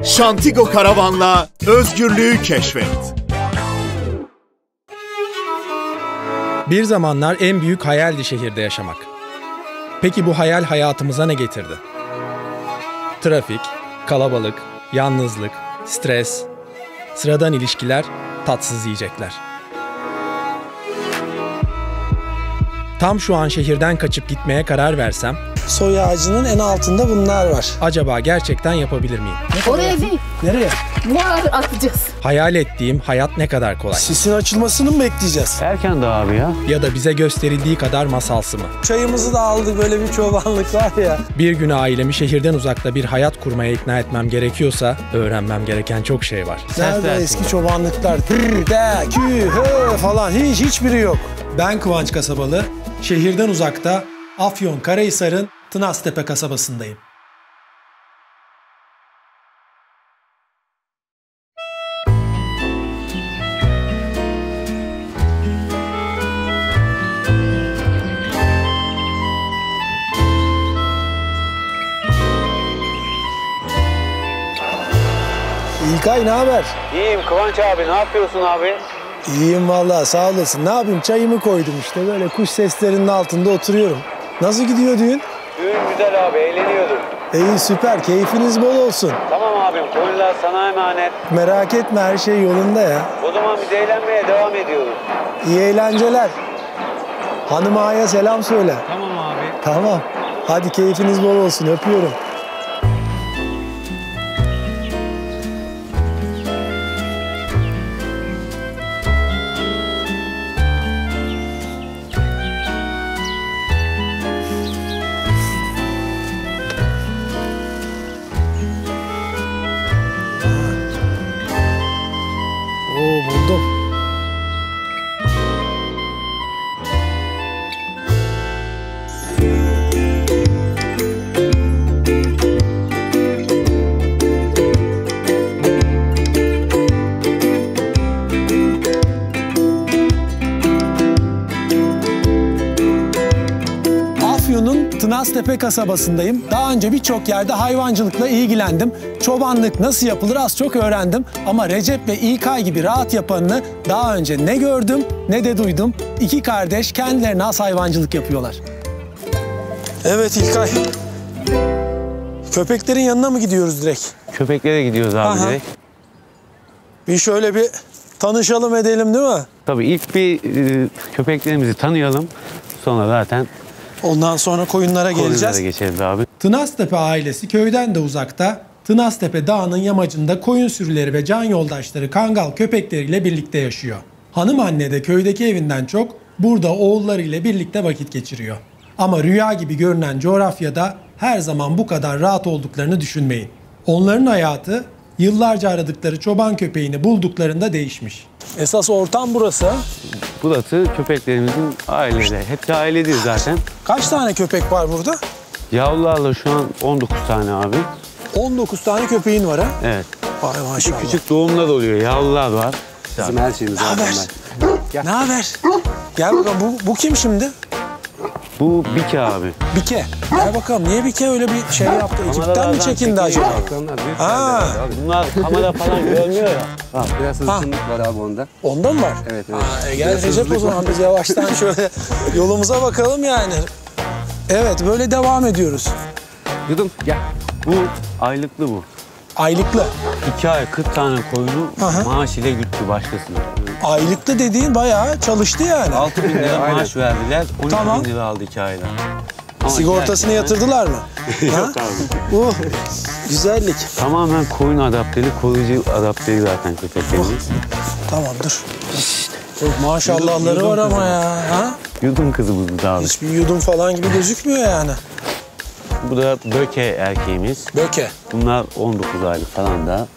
Şantigo Karavan'la özgürlüğü keşfet. Bir zamanlar en büyük hayaldi şehirde yaşamak. Peki bu hayal hayatımıza ne getirdi? Trafik, kalabalık, yalnızlık, stres, sıradan ilişkiler, tatsız yiyecekler. Tam şu an şehirden kaçıp gitmeye karar versem, soy ağacının en altında bunlar var. acaba gerçekten yapabilir miyim? Oraya değil. Nereye? Buhar atacağız. Hayal ettiğim hayat ne kadar kolay? Sisin açılmasını mı bekleyeceğiz? Erken daha abi ya. Ya da bize gösterildiği kadar masalsı mı? Çayımızı da aldık, böyle bir çobanlık var ya. Bir gün ailemi şehirden uzakta bir hayat kurmaya ikna etmem gerekiyorsa öğrenmem gereken çok şey var. Nerede eski çobanlıklar? Hır, de, kü, hı falan hiçbiri yok. Ben Kıvanç Kasabalı, şehirden uzakta Afyonkarahisar'ın Tınaztepe kasabasındayım. İlkay, ne haber? İyiyim Kıvanç abi, ne yapıyorsun abi? İyiyim vallahi, sağ olasın. Ne yapayım, çayımı koydum işte, böyle kuş seslerinin altında oturuyorum. Nasıl gidiyor düğün? Düğün güzel abi, eğleniyorduk. İyi, süper, keyfiniz bol olsun. Tamam abim, konular sana emanet. Merak etme, her şey yolunda ya. O zaman biz eğlenmeye devam ediyoruz. İyi eğlenceler. Hanım ağaya selam söyle. Tamam abi. Tamam. Hadi keyfiniz bol olsun, öpüyorum. Oo, buldum. Afyon'un Tınaztepe kasabasındayım. Daha önce birçok yerde hayvancılıkla ilgilendim. Çobanlık nasıl yapılır az çok öğrendim. Ama Recep ve İlkay gibi rahat yapanını daha önce ne gördüm ne de duydum. İki kardeş kendilerine has hayvancılık yapıyorlar. Evet İlkay. Köpeklerin yanına mı gidiyoruz direkt? Köpeklere gidiyoruz abi Aha. direkt. Bir şöyle bir tanışalım edelim, değil mi? Tabii ilk bir köpeklerimizi tanıyalım. Sonra zaten Ondan sonra koyunlara konulara geleceğiz. geçeriz abi. Tınaztepe ailesi köyden de uzakta, Tınaztepe Dağı'nın yamacında koyun sürüleri ve can yoldaşları kangal köpekleriyle birlikte yaşıyor. Hanım anne de köydeki evinden çok burada oğullarıyla birlikte vakit geçiriyor. Ama rüya gibi görünen coğrafyada her zaman bu kadar rahat olduklarını düşünmeyin. Onların hayatı yıllarca aradıkları çoban köpeğini bulduklarında değişmiş. Esas ortam burası. Burası köpeklerimizin aileleri. Hepsi ailedir zaten. Kaç tane köpek var burada? Yavrularla şu an 19 tane abi. 19 tane köpeğin var ha? Evet. Vay maşallah. Küçük doğumlar oluyor, yavrular var. Bizim her şeyimiz Ne zaten haber? var. Ne haber? Gel bakalım, bu kim şimdi? Bu Bike abi. Bike. Gel bakalım, niye Bike öyle bir şey yaptı? Ekipten mi çekindi acaba? Onlar büyük Ha. yerler abi. Bunlar kamera falan görmüyor ya. Biraz hızlılık var abi onda. Ondan mı var? Evet, evet. Gel Biraz Recep, o hızlılık zaman var. biz yavaştan şöyle yolumuza bakalım yani. Evet, böyle devam ediyoruz. Yudum gel. Bu aylıklı bu. Aylıklı. 2 ay 40 tane koyunu Aha. maaş ile güttü başkasına. Aylıklı dediğin bayağı çalıştı yani. 6 bin lira Aynen. maaş verdiler, 12 Tamam. bin lira aldı 2 ayda. Ama Sigortasını gerçekten yatırdılar mı? Yok abi. Güzellik. Tamamen koyun adapteli, koruyucu adapteli zaten köpeklerimiz. Tamam, dur. Maşallahları var ama ya. Ha? Yudum kızımız bu da abi. Hiçbir yudum falan gibi gözükmüyor yani. Bu da Böke erkeğimiz. Böke. Bunlar 19 aylık falan da.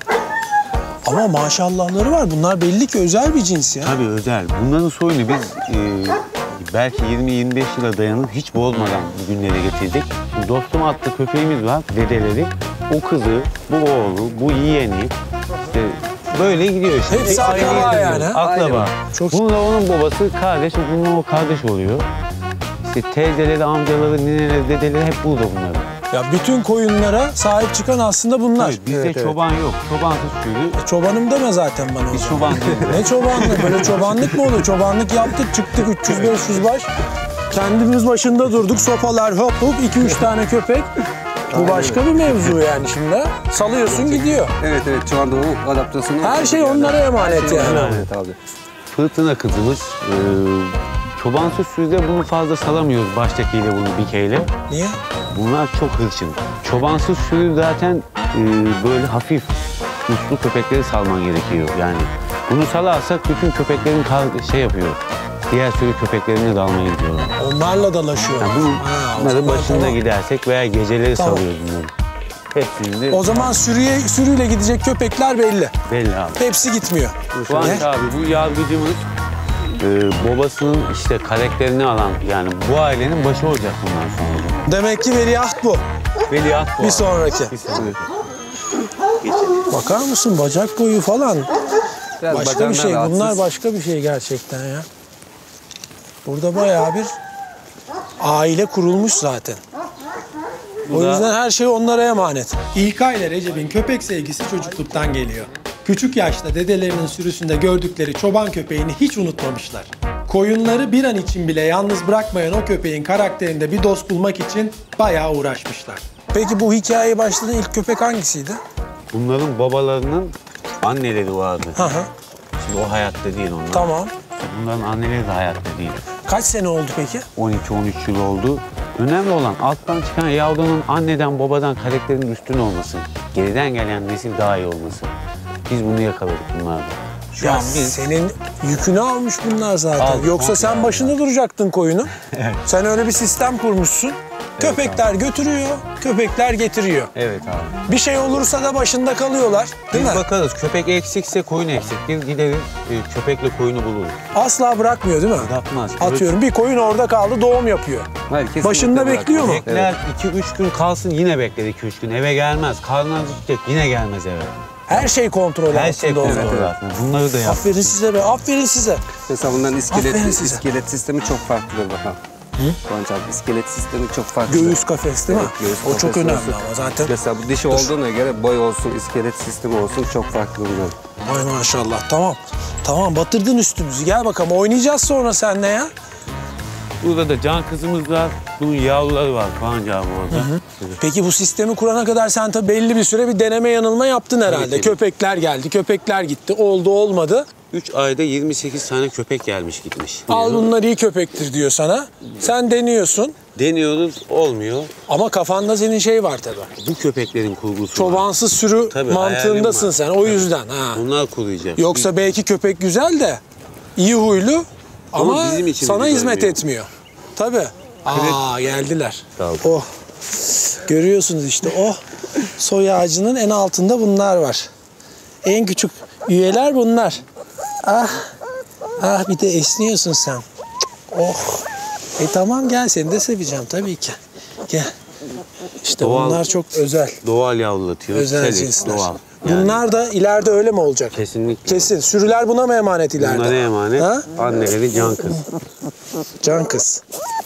Ama maşallahları var. Bunlar belli ki özel bir cins ya. Tabii özel. Bunların soyunu biz belki 20-25 yıla dayanır hiç bozmadan bugünlere getirdik. Şimdi dostum adlı köpeğimiz var, dedeleri. O kızı, bu oğlu, bu yeğeni. İşte böyle gidiyor işte. Hepsi akraba yani. Akraba. Çok- Bununla onun babası kardeş, bununla o kardeş oluyor. İşte teyzeleri, amcaları, nineleri, dedeleri hep burada bunların. Ya bütün koyunlara sahip çıkan aslında bunlar. Tabii, bizde çoban yok. Çobansız sürü. Çobanım deme zaten bana o Biz zaman. çoban değiliz. Ne çobanlığı? Böyle çobanlık mı olur? Çobanlık yaptık, çıktık 300-500 baş. Kendimiz başında durduk, sopalar hop hop 2-3 tane köpek. Bu başka bir mevzu yani şimdi. Salıyorsun gidiyor. Evet şu anda o adaptasyonu... Her şey onlara emanet yani. Evet abi. Fırtına kızımız. Çobansız sürüde bunu fazla salamıyoruz baştakiyle bunu bikeyle. Niye? Bunlar çok hırçın. Çobansız sürü zaten böyle hafif, uslu köpekleri salman gerekiyor yani. Bunu salarsak bütün köpeklerin şey yapıyor. Diğer sürü köpeklerine dalmaya gidiyorlar. Onlarla dalaşıyor. Yani bunların başında tamam. gidersek veya geceleri Tamam. salıyoruz bunları. Hepsinde O zaman sürüyle gidecek köpekler belli. belli abi. Hepsi gitmiyor. Kıvanç abi bu yargıcımız babasının işte karakterini alan yani bu ailenin başı olacak bundan sonra. Demek ki veliaht bu. Veliaht bu Bir abi. sonraki. Bir sonraki. Bakar mısın bacak boyu falan. Biraz Başka bir bacağından şey. rahatsız. Bunlar başka bir şey gerçekten ya. Burada bayağı bir aile kurulmuş zaten. O yüzden her şey onlara emanet. İlkay ile Recep'in köpek sevgisi çocukluktan geliyor. Küçük yaşta dedelerinin sürüsünde gördükleri çoban köpeğini hiç unutmamışlar. Koyunları bir an için bile yalnız bırakmayan o köpeğin karakterinde bir dost bulmak için bayağı uğraşmışlar. Peki bu hikayeye başlayan ilk köpek hangisiydi? Bunların babalarının anneleri vardı. Hı hı. Şimdi o hayatta değil onlar. Tamam. Bunların anneleri de hayatta değil. Kaç sene oldu peki? 12-13 yıl oldu. Önemli olan alttan çıkan yavrunun anneden babadan karakterinin üstün olması. Geriden gelen nesil daha iyi olması. Biz bunu yakaladık bunlarda. Şu an biz Senin yükünü almış bunlar zaten. Aldı, Yoksa komple sen aldı. başında duracaktın koyunu. Sen öyle bir sistem kurmuşsun. Köpekler götürüyor, köpekler getiriyor. evet abi. Bir şey olursa da başında kalıyorlar, değil Biz mi? bakarız köpek eksikse koyun eksiktir. Gideriz köpekle koyunu buluruz. Asla bırakmıyor değil mi? Bırakmaz. Atıyorum bir koyun orada kaldı, doğum yapıyor. Hayır, kesinlikle Başında bırakmaz. bekliyor mu? Bekler 2-3 gün kalsın yine bekler 2-3 gün. Eve gelmez. Karnı acıkacak yine gelmez eve. Her şey kontrol Her şey altında kontrol oluyor. altında. Bunları da yap. Aferin size be, aferin size. Mesela bunların Aferin size. iskelet sistemi çok farklıdır bakalım. Kıvanç abi iskelet sistemi çok farklı. Göğüs kafes değil mi? Evet, göğüs O çok kafesi önemli olsun. ama zaten. Mesela bu dişi olduğuna göre boy olsun, iskelet sistemi olsun çok farklı bunlar. Vay maşallah, tamam. Tamam, batırdın üstümüzü. Gel bakalım, oynayacağız sonra seninle ya. Burada da can kızımız var. Bunun yavruları var Kıvanç abi orada. Peki bu sistemi kurana kadar sen tabii belli bir süre bir deneme yanılma yaptın herhalde. Tabii. Köpekler geldi, köpekler gitti. Oldu olmadı. 3 ayda 28 tane köpek gelmiş gitmiş. Al bunlar iyi köpektir diyor sana. Sen deniyorsun Deniyoruz olmuyor. ama kafanda senin şey var tabii. Bu köpeklerin kurgusu var. Çobansız sürü Tabii, mantığındasın sen hayalim var. o yüzden. Ha. Bunlar kuruyacak. Yoksa belki köpek güzel de iyi huylu ama bizim için sana güzel hizmet diyor. etmiyor. Tabii. Aa geldiler. Sağ ol. Oh. Görüyorsunuz işte o soy ağacının en altında bunlar var. En küçük üyeler bunlar. Ah. Ah bir de esniyorsun sen. Oh. Tamam gel seni de seveceğim tabii ki. Gel. İşte Doğal- bunlar çok özel. Doğal yavrulatıyor. Özel Selik, cinsler. Doğal. Yani Bunlar da ileride öyle mi olacak? kesinlikle. Kesin. Sürüler buna mı emanet ileride? Bunlara emanet. Ha? Anneleri can kız. Can kız.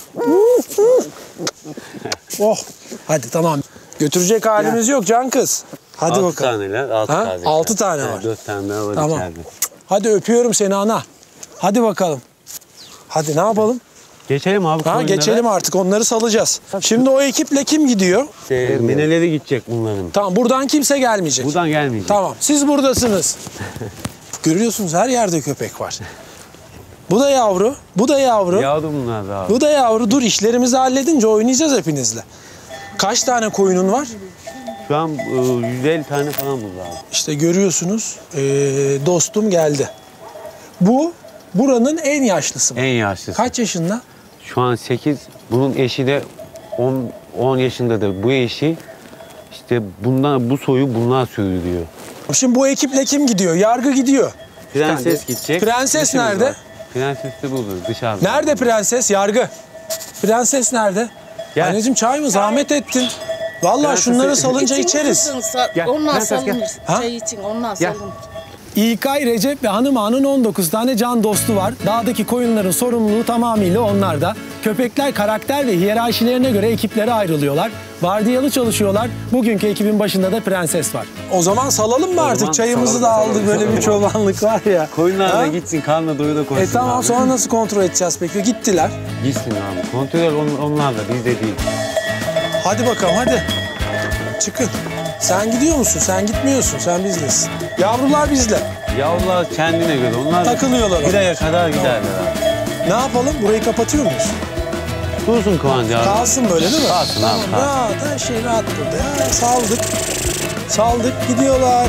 Oh. Hadi tamam. Götürecek halimiz yok can kız. Hadi 6 bakalım. taneler, 6 Ha? kardeşler. 6 tane var. 4 tane daha var Tamam. içeride. Hadi öpüyorum seni ana. Hadi bakalım. Hadi ne yapalım? Geçelim abi. Ha koyunlara. geçelim artık onları salacağız. Şimdi o ekiple kim gidiyor? Mineleri gidecek bunların. Tamam buradan kimse gelmeyecek. Buradan gelmeyecek. Tamam siz buradasınız. Görüyorsunuz her yerde köpek var. Bu da yavru, bu da yavru. Yavru bunlar da abi. Bu da yavru. Dur işlerimizi halledince oynayacağız hepinizle. Kaç tane koyunun var? Şu an 150 tane falan burada abi. İşte görüyorsunuz dostum geldi. Bu buranın en yaşlısı. En yaşlısı. Kaç yaşında? Şu an 8. Bunun eşi de 10 yaşındadır. Bu eşi işte bu soyu bunlar sürdürüyor. Şimdi bu ekiple kim gidiyor? Yargı gidiyor. Prenses gidecek. Prenses İşimiz nerede? var. Prenses de burada dışarıda. Nerede prenses? Yargı. Prenses nerede? Gel. Anneciğim çay mı? Zahmet ettin. Vallahi Prensesi- şunları salınca içeriz. Gel, Ondan prenses gel. salınır. Ha? Çay için ondan Gel. salınır. İlkay, Recep ve hanım ağanın 19 tane can dostu var. Dağdaki koyunların sorumluluğu tamamıyla onlarda. Köpekler karakter ve hiyerarşilerine göre ekiplere ayrılıyorlar. Vardiyalı çalışıyorlar. Bugünkü ekibin başında da Prenses var. O zaman salalım mı artık? Çayımızı da aldık, böyle bir çobanlık var ya. Koyunlar da Ha? gitsin, karnına doyu da koysun. Tamam, abi. sonra nasıl kontrol edeceğiz peki? Gittiler. Gitsin abi. Kontrol onlar da, bizde değil. Hadi bakalım, hadi. Çıkın. Sen gidiyor musun? Sen gitmiyorsun. Sen bizdesin. Yavrular bizle. Yavrular kendine göre. Onlar Takılıyorlar. bir aya kadar giderler abi. Ne yapalım? Burayı kapatıyor muyuz? Dursun Kıvanç abi. Kalsın böyle değil mi? Kalsın abi, kalsın. Rahat, her şey rahat burada. Ya, saldık. Saldık, gidiyorlar.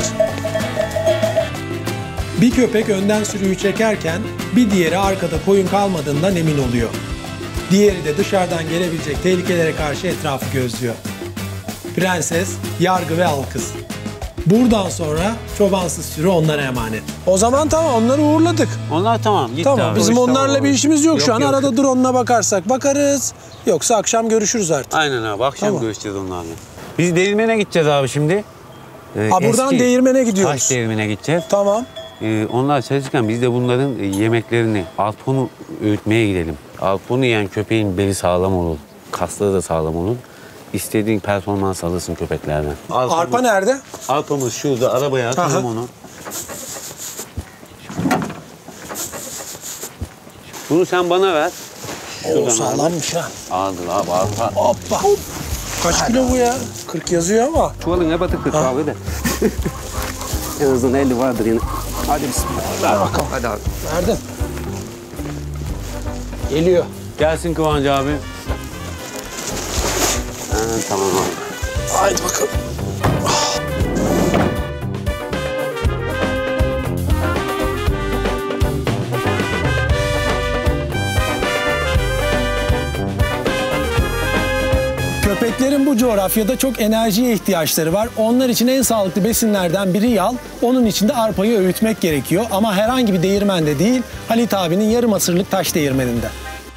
Bir köpek önden sürüyü çekerken bir diğeri arkada koyun kalmadığından emin oluyor. Diğeri de dışarıdan gelebilecek tehlikelere karşı etrafı gözlüyor. Prenses, Yargı ve Alkız. Buradan sonra çobansız sürü onlara emanet. O zaman tamam, onları uğurladık. Onlar tamam, gitti Tamam, abi. bizim O iş onlarla tamam bir abi. işimiz yok şu an. Yok. Arada drone'una bakarsak bakarız. Yoksa akşam görüşürüz artık. Aynen abi, akşam Tamam. görüşeceğiz onlarla. Biz değirmene gideceğiz abi şimdi. Ha, buradan Eski değirmene gidiyoruz. Taş değirmene gideceğiz. Tamam. Onlar çalışırken biz de bunların yemeklerini, alponu öğütmeye gidelim. Alponu yiyen köpeğin beli sağlam olur, kasları da sağlam olur. İstediğin performans alırsın köpeklerden. Arpa nerede? Arpamız şurada, arabaya atalım Aha. onu. Bunu sen bana ver. Oo, Şuradan sağlammış ha. Aldır abi, arpa. Hoppa. Kaç kilo bu ya? 40 yazıyor ama. Çuvalın ne batı 40 abi de. En azından 50 vardır yine. Hadi bismillah. Ver bakalım. Hadi abi. Verdim. Geliyor. Gelsin Kıvanç abi. Tamam abi. Haydi bakalım. Köpeklerin bu coğrafyada çok enerjiye ihtiyaçları var. Onlar için en sağlıklı besinlerden biri yal. Onun için de arpayı öğütmek gerekiyor. Ama herhangi bir değirmende değil, Halit abinin yarım asırlık taş değirmeninde.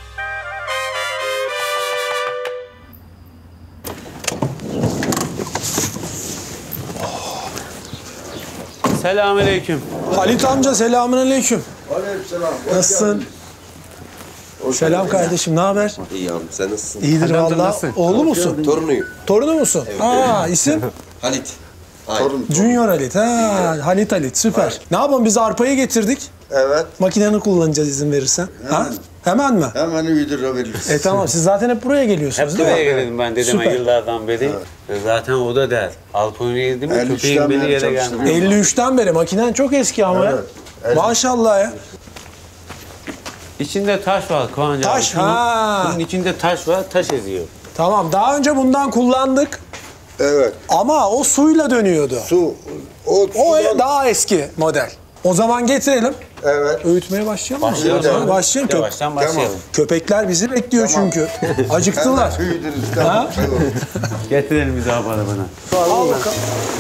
Selamünaleyküm. Halit amca, selamünaleyküm. Aleykümselam. Nasılsın? Selam kardeşim, ne haber? İyi abi, sen nasılsın? İyidir valla. Oğlu musun? Torunuyum. Torunu musun? Aa, isim? Halit. Torun. Junior Halit. Ha, Halit, süper. Ne yapalım, biz arpayı getirdik. Evet. Makineni kullanacağız izin verirsen. Ha? Hemen mi? Hemen uydurabiliriz. Tamam, siz zaten hep buraya geliyorsunuz Hep değil mi? buraya gelelim, ben dedeme Süper. yıllardan beri. Zaten o da der. Alponu yedi mi 53'ten köpeğin beli beri yere gelmez. çalıştırıyorum. 53'ten beri makinen çok eski ama ya. Evet. Maşallah ya. İçinde taş var Kıvanç abi. Taş, ha. Bunun içinde taş var, taş eziyor. Tamam, daha önce bundan kullandık Evet. ama o suyla dönüyordu. Su. O sudan- daha eski model. O zaman getirelim. Evet. Öğütmeye başlayalım mı? Başlayalım. Tamam, başlayalım. Yavaştan başlayalım. Köpekler bizi bekliyor çünkü. Acıktılar. Hemen uydururuz. Ha? Tamam. Getirelim bizi abi arabana. Al bakalım.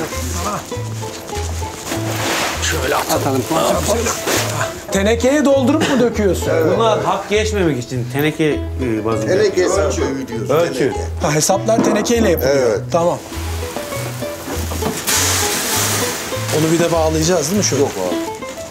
Şöyle atalım. Tenekeye doldurup mu döküyorsun? Bunlar hak geçmemek için teneke bazında. Teneke ölçü uyduruyoruz. Ölçü. teneke. Ha, hesaplar tenekeyle yapılıyor. Evet. Tamam. Onu bir de bağlayacağız değil mi şöyle? Yok abi.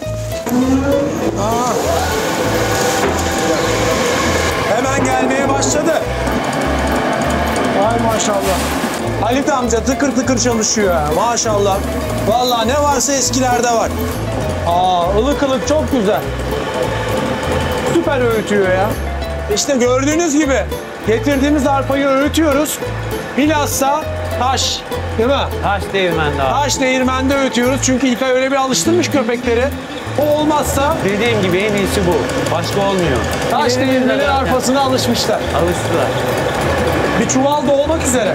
Hemen gelmeye başladı. Vay maşallah. Halit amca tıkır tıkır çalışıyor ha. Maşallah. Vallahi ne varsa eskilerde var. Ilık ılık çok güzel. Süper öğütüyor ya. İşte gördüğünüz gibi getirdiğimiz arpayı öğütüyoruz. Bilhassa taş, değil mi? Taş değirmende abi. Taş değirmende öğütüyoruz çünkü İlkay öyle bir alıştırmış köpekleri. O olmazsa Dediğim gibi en iyisi bu. Başka olmuyor. taş İleride değirmenin zaten arpasına alışmışlar. Alıştılar. Bir çuval da olmak üzere.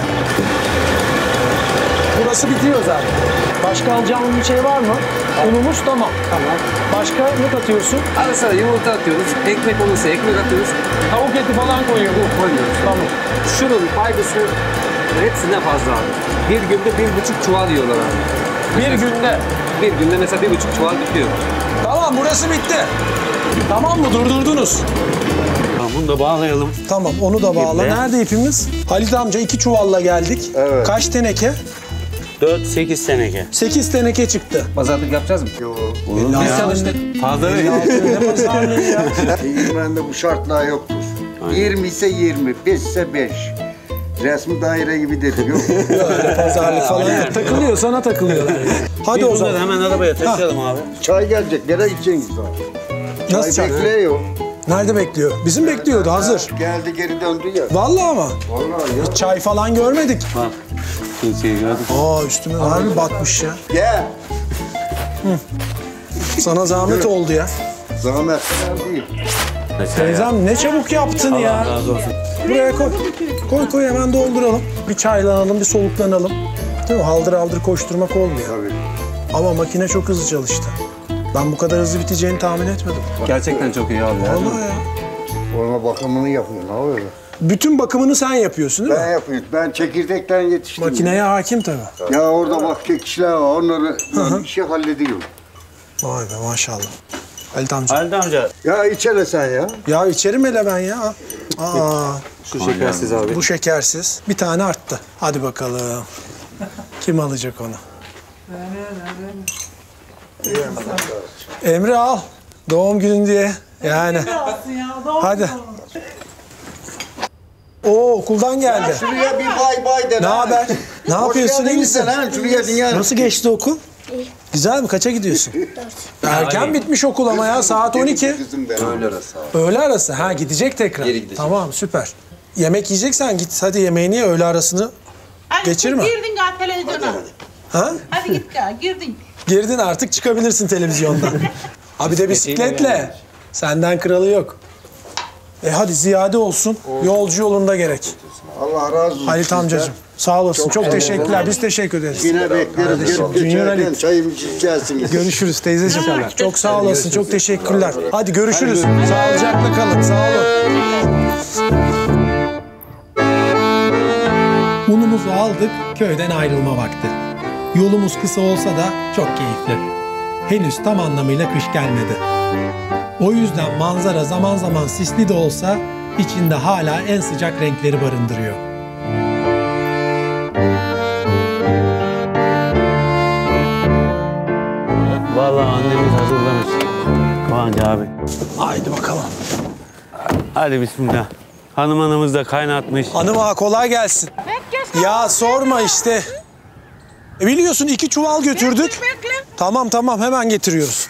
Burası bitiyor zaten. Başka alacağımız bir şey var mı? Unumuz tamam. Tamam. Başka ne katıyorsun? Ara sıra yumurta atıyoruz. Ekmek olursa ekmek atıyoruz. Tavuk eti falan koyuyoruz. Koyuyoruz. Tamam. Şunun faydası hepsinden fazla abi. Bir günde 1,5 çuval yiyorlar abi. Bir günde. Bir günde mesela 1,5 çuval bitiyor. Tamam, burası bitti. Tamam mı? Durdurdunuz. Tamam, bunu da bağlayalım. Tamam, onu da bağla. İple. Nerede ipimiz? Halit amca 2 çuvalla geldik. Evet. Kaç teneke? 4-8 teneke. 8 teneke çıktı. Pazarlık yapacağız mı? Yok. Biz çalıştık. Fazla değil. Ne pazarlığı ya? Değirmende bu şartlar yoktur. 20 ise 20, 5 ise 5. Resmi daire gibi dedi. Yok. Öyle pazarlık falan yok. Takılıyor, sana takılıyorlar. Hadi Biz o bunları zaman. hemen arabaya taşıyalım abi. Çay gelecek. Nereye gideceksiniz daha? Nasıl çay? Bekliyor. Nerede bekliyor? Bizim bekliyordu, hazır. Geldi geri döndü ya. Vallahi ama. Vallahi ya. Çay falan görmedik. Bak. Kimseyi gördük. Aa üstüme harbi batmış ya. Gel. Sana zahmet oldu ya. Zahmet değil. Teyzem ne çabuk yaptın ya. Razı olsun. Buraya koy. Koy hemen dolduralım. Bir çaylanalım, bir soluklanalım. Değil mi? Haldır haldır koşturmak olmuyor. Tabii. Ama makine çok hızlı çalıştı. Ben bu kadar hızlı biteceğini tahmin etmedim. Gerçekten çok iyi abi ya. Vallahi ya. Orma bakımını yapıyor. Ne oluyor? Bütün bakımını sen yapıyorsun değil mi? Ben yapıyorum. Ben çekirdekten yetiştim. Makineye hakim tabii. Ya orada bak kişiler var. Onları ben işi hallediyorum. Vay be maşallah. Halit amca. Halide amca. Ya içele sen ya. Ya içerim hele ben ya. Aa, Şu şekersiz abi. bu şekersiz. Bir tane arttı. Hadi bakalım. Kim alacak onu? Emre al. Doğum günün diye. Yani. Hadi. Oo okuldan geldi. Şuraya bir bay bay de. Ne haber? Ne yapıyorsun? İyi misin? Sen şuraya dünya. Nasıl geçti okul? İyi. Güzel mi? Kaça gidiyorsun? Erken bitmiş okul ama ya. Saat 12. Kızım ben. Öyle arası. Öğle arası. Ha gidecek tekrar. Tamam süper. Yemek yiyeceksen git hadi yemeğini ye, öğle arasını Hadi geçirme. girdin gal televizyona. Ha? Hadi git gal girdin. Girdin artık çıkabilirsin televizyondan. Abi de bisikletle. Senden kralı yok. Hadi ziyade olsun. Yolcu yolunda gerek. Allah razı olsun. Halit amcacığım. Sağ olasın. Çok teşekkürler. Biz teşekkür ederiz. Yine bekleriz. Gelip Junior geçerken Halit. çayımızı içersiniz. Görüşürüz teyzeciğim. Çok sağ olasın. Çok teşekkürler. Hadi görüşürüz. Sağlıcakla kalın. Sağ olun. Unumuzu aldık. Köyden ayrılma vakti. Yolumuz kısa olsa da çok keyifli. Henüz tam anlamıyla kış gelmedi. O yüzden manzara zaman zaman sisli de olsa içinde hala en sıcak renkleri barındırıyor. Vallahi annemiz hazırlamış. Kıvanç abi. Haydi bakalım. Hadi bismillah. Hanımız da kaynatmış. Hanım ağa kolay gelsin. Ya sorma işte. Biliyorsun 2 çuval götürdük. Tamam hemen getiriyoruz.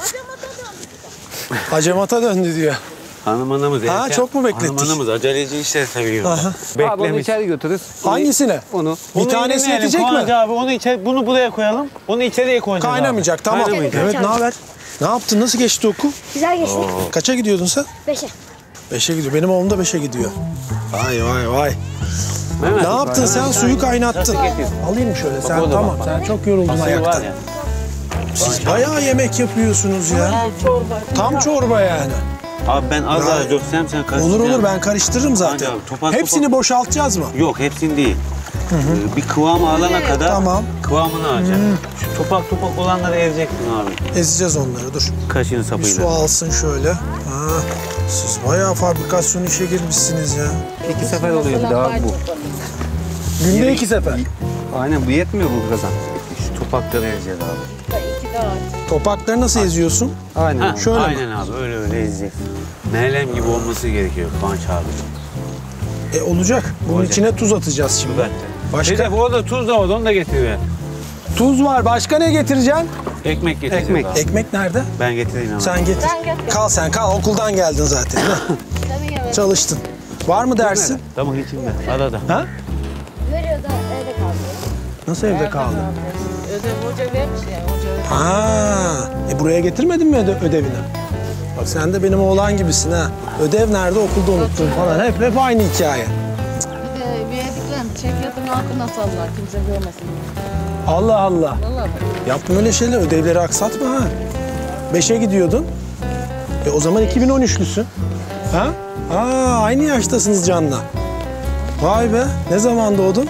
Acemata döndü diyor. Hanımız Ha, erken. çok mu beklettik? Hanımız aceleci işler seviyor. Aha. Abi onu Beklemiş. içeri götürürüz. Hangisine? Onu. Bir tanesi yetecek Kıvanç mi? abi onu bunu buraya koyalım. Onu içeriye koyacağız. Kaynamayacak tamam. Kaynamayacak. Evet ne haber? Ne yaptın? Nasıl geçti okul? Güzel geçti. Kaça gidiyordun sen? 5'e. 5'e gidiyor. Benim oğlum da 5'e gidiyor. Vay. Mehmet, Ne yaptın sen? Suyu kaynattın. Alayım şöyle sen orada tamam. bak. Sen çok yoruldun Suyu var ayakta. ya. Siz bayağı yemek yapıyorsunuz ya. Tam çorba yani. Abi ben az daha döksem sen karıştıracaksın. Olur ben karıştırırım zaten. Hadi abi, topak Hepsini topak. boşaltacağız mı? Yok hepsini değil. Bir kıvamı alana kadar Tamam. kıvamını alacaksın. Şu topak olanları ezeceksin abi. Ezeceğiz onları dur. Kaşığın Bir sapıyla. su alsın şöyle. Ha, siz bayağı fabrikasyon işe girmişsiniz ya. 2 sefer oluyor bir daha bu. Günde 2 sefer. Aynen bu yetmiyor bu kazan. Şu topakları ezeceğiz abi. Topakları nasıl eziyorsun? Aynen. Ha, Şöyle mi? aynen abi öyle ezeceksin. Meylem gibi olması gerekiyor Kıvanç abi. Olacak. Bunun Olacak. içine tuz atacağız şimdi. Başka? Bir de orada tuz da var onu da getiriver. Tuz var. Başka ne getireceksin? Ekmek getireceğiz Ekmek. abi. Ekmek nerede? Ben getireyim ama. Sen getir. Kal sen kal. Okuldan geldin zaten. değil mi? Çalıştın. Var mı dersin? Tamam içinde. Arada. Ha? Veriyor da evde kaldı. Nasıl evde kaldın? Ödev hoca vermiş ya. Hoca Ha, buraya getirmedin mi ödevini? Bak sen de benim oğlan gibisin ha. Ödev nerede okulda unuttun falan. Hep aynı hikaye. bir de verdiklerini çekyatın altına sallar. Kimse görmesin. Allah Allah. Vallahi bak. Yapma öyle şeyler. Ödevleri aksatma ha. 5'e gidiyordun. O zaman 2013'lüsün. Ha? Aa, aynı yaştasınız Can'la. Vay be. Ne zaman doğdun?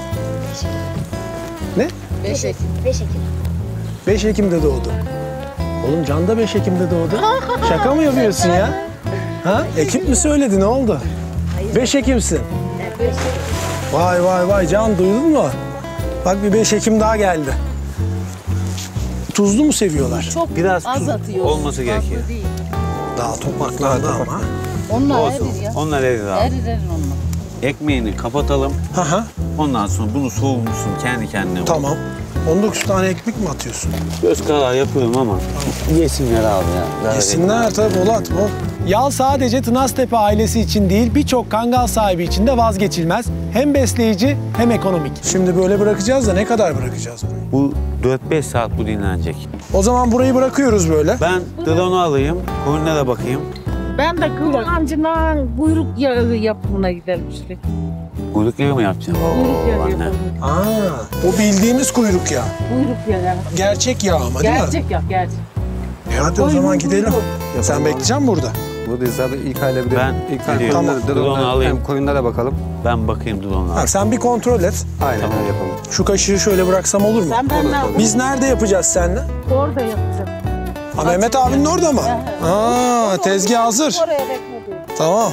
Ne? 5 Ekim. 5 Ekim. 5 Ekim'de doğdu. Oğlum Can da 5 Ekim'de doğdu. Şaka mı yapıyorsun ya? Ha? Ekip mi söyledi? Ne oldu? 5 Ekim'sin. Evet, 5 Ekim. Vay Can duydun mu? Bak bir 5 Ekim daha geldi. Tuzlu mu seviyorlar? Çok Biraz az tuz atıyoruz. olması gerekiyor. Fazla değil. Daha topaklandı ama. Onlar Olsun. erir ya. Onlar erir abi. Erir onlar. Ekmeğini kapatalım. Hı. Ondan sonra bunu soğumuşsun kendi kendine. Tamam. 19 tane ekmek mi atıyorsun? Göz kararı yapıyorum ama yesinler abi ya. Yesinler tabii, bol at bol. Yal sadece Tınaztepe ailesi için değil, birçok kangal sahibi için de vazgeçilmez. Hem besleyici hem ekonomik. Şimdi böyle bırakacağız da ne kadar bırakacağız burayı? Bu 4-5 saat bu dinlenecek. O zaman burayı bırakıyoruz böyle. Ben drone'u alayım, koyunlara bakayım. Ben de kıvancından kuyruk yağı yapımına giderim sürekli. Kuyruk yağı mı yapacağım? Kuyruk yağı Anne. yapalım. Aa, o bildiğimiz kuyruk yağı. Kuyruk yağı. Gerçek yağ ama değil mi? Gerçek ya, gerçek. Hadi o zaman gidelim. Sen bekleyeceksin burada. Buradayız abi. İlkay'la bir de Ben gidiyorum. Drone'u alayım. Hem koyunlara bakalım. Ben bakayım drone'la. Ha, sen bir kontrol et. Aynen öyle yapalım. Şu kaşığı şöyle bıraksam olur mu? Sen benimle Biz nerede yapacağız seninle? orada yapacağım. Ha, Mehmet abinin orada mı? Aa, tezgah hazır. Oraya bekliyorum. Tamam.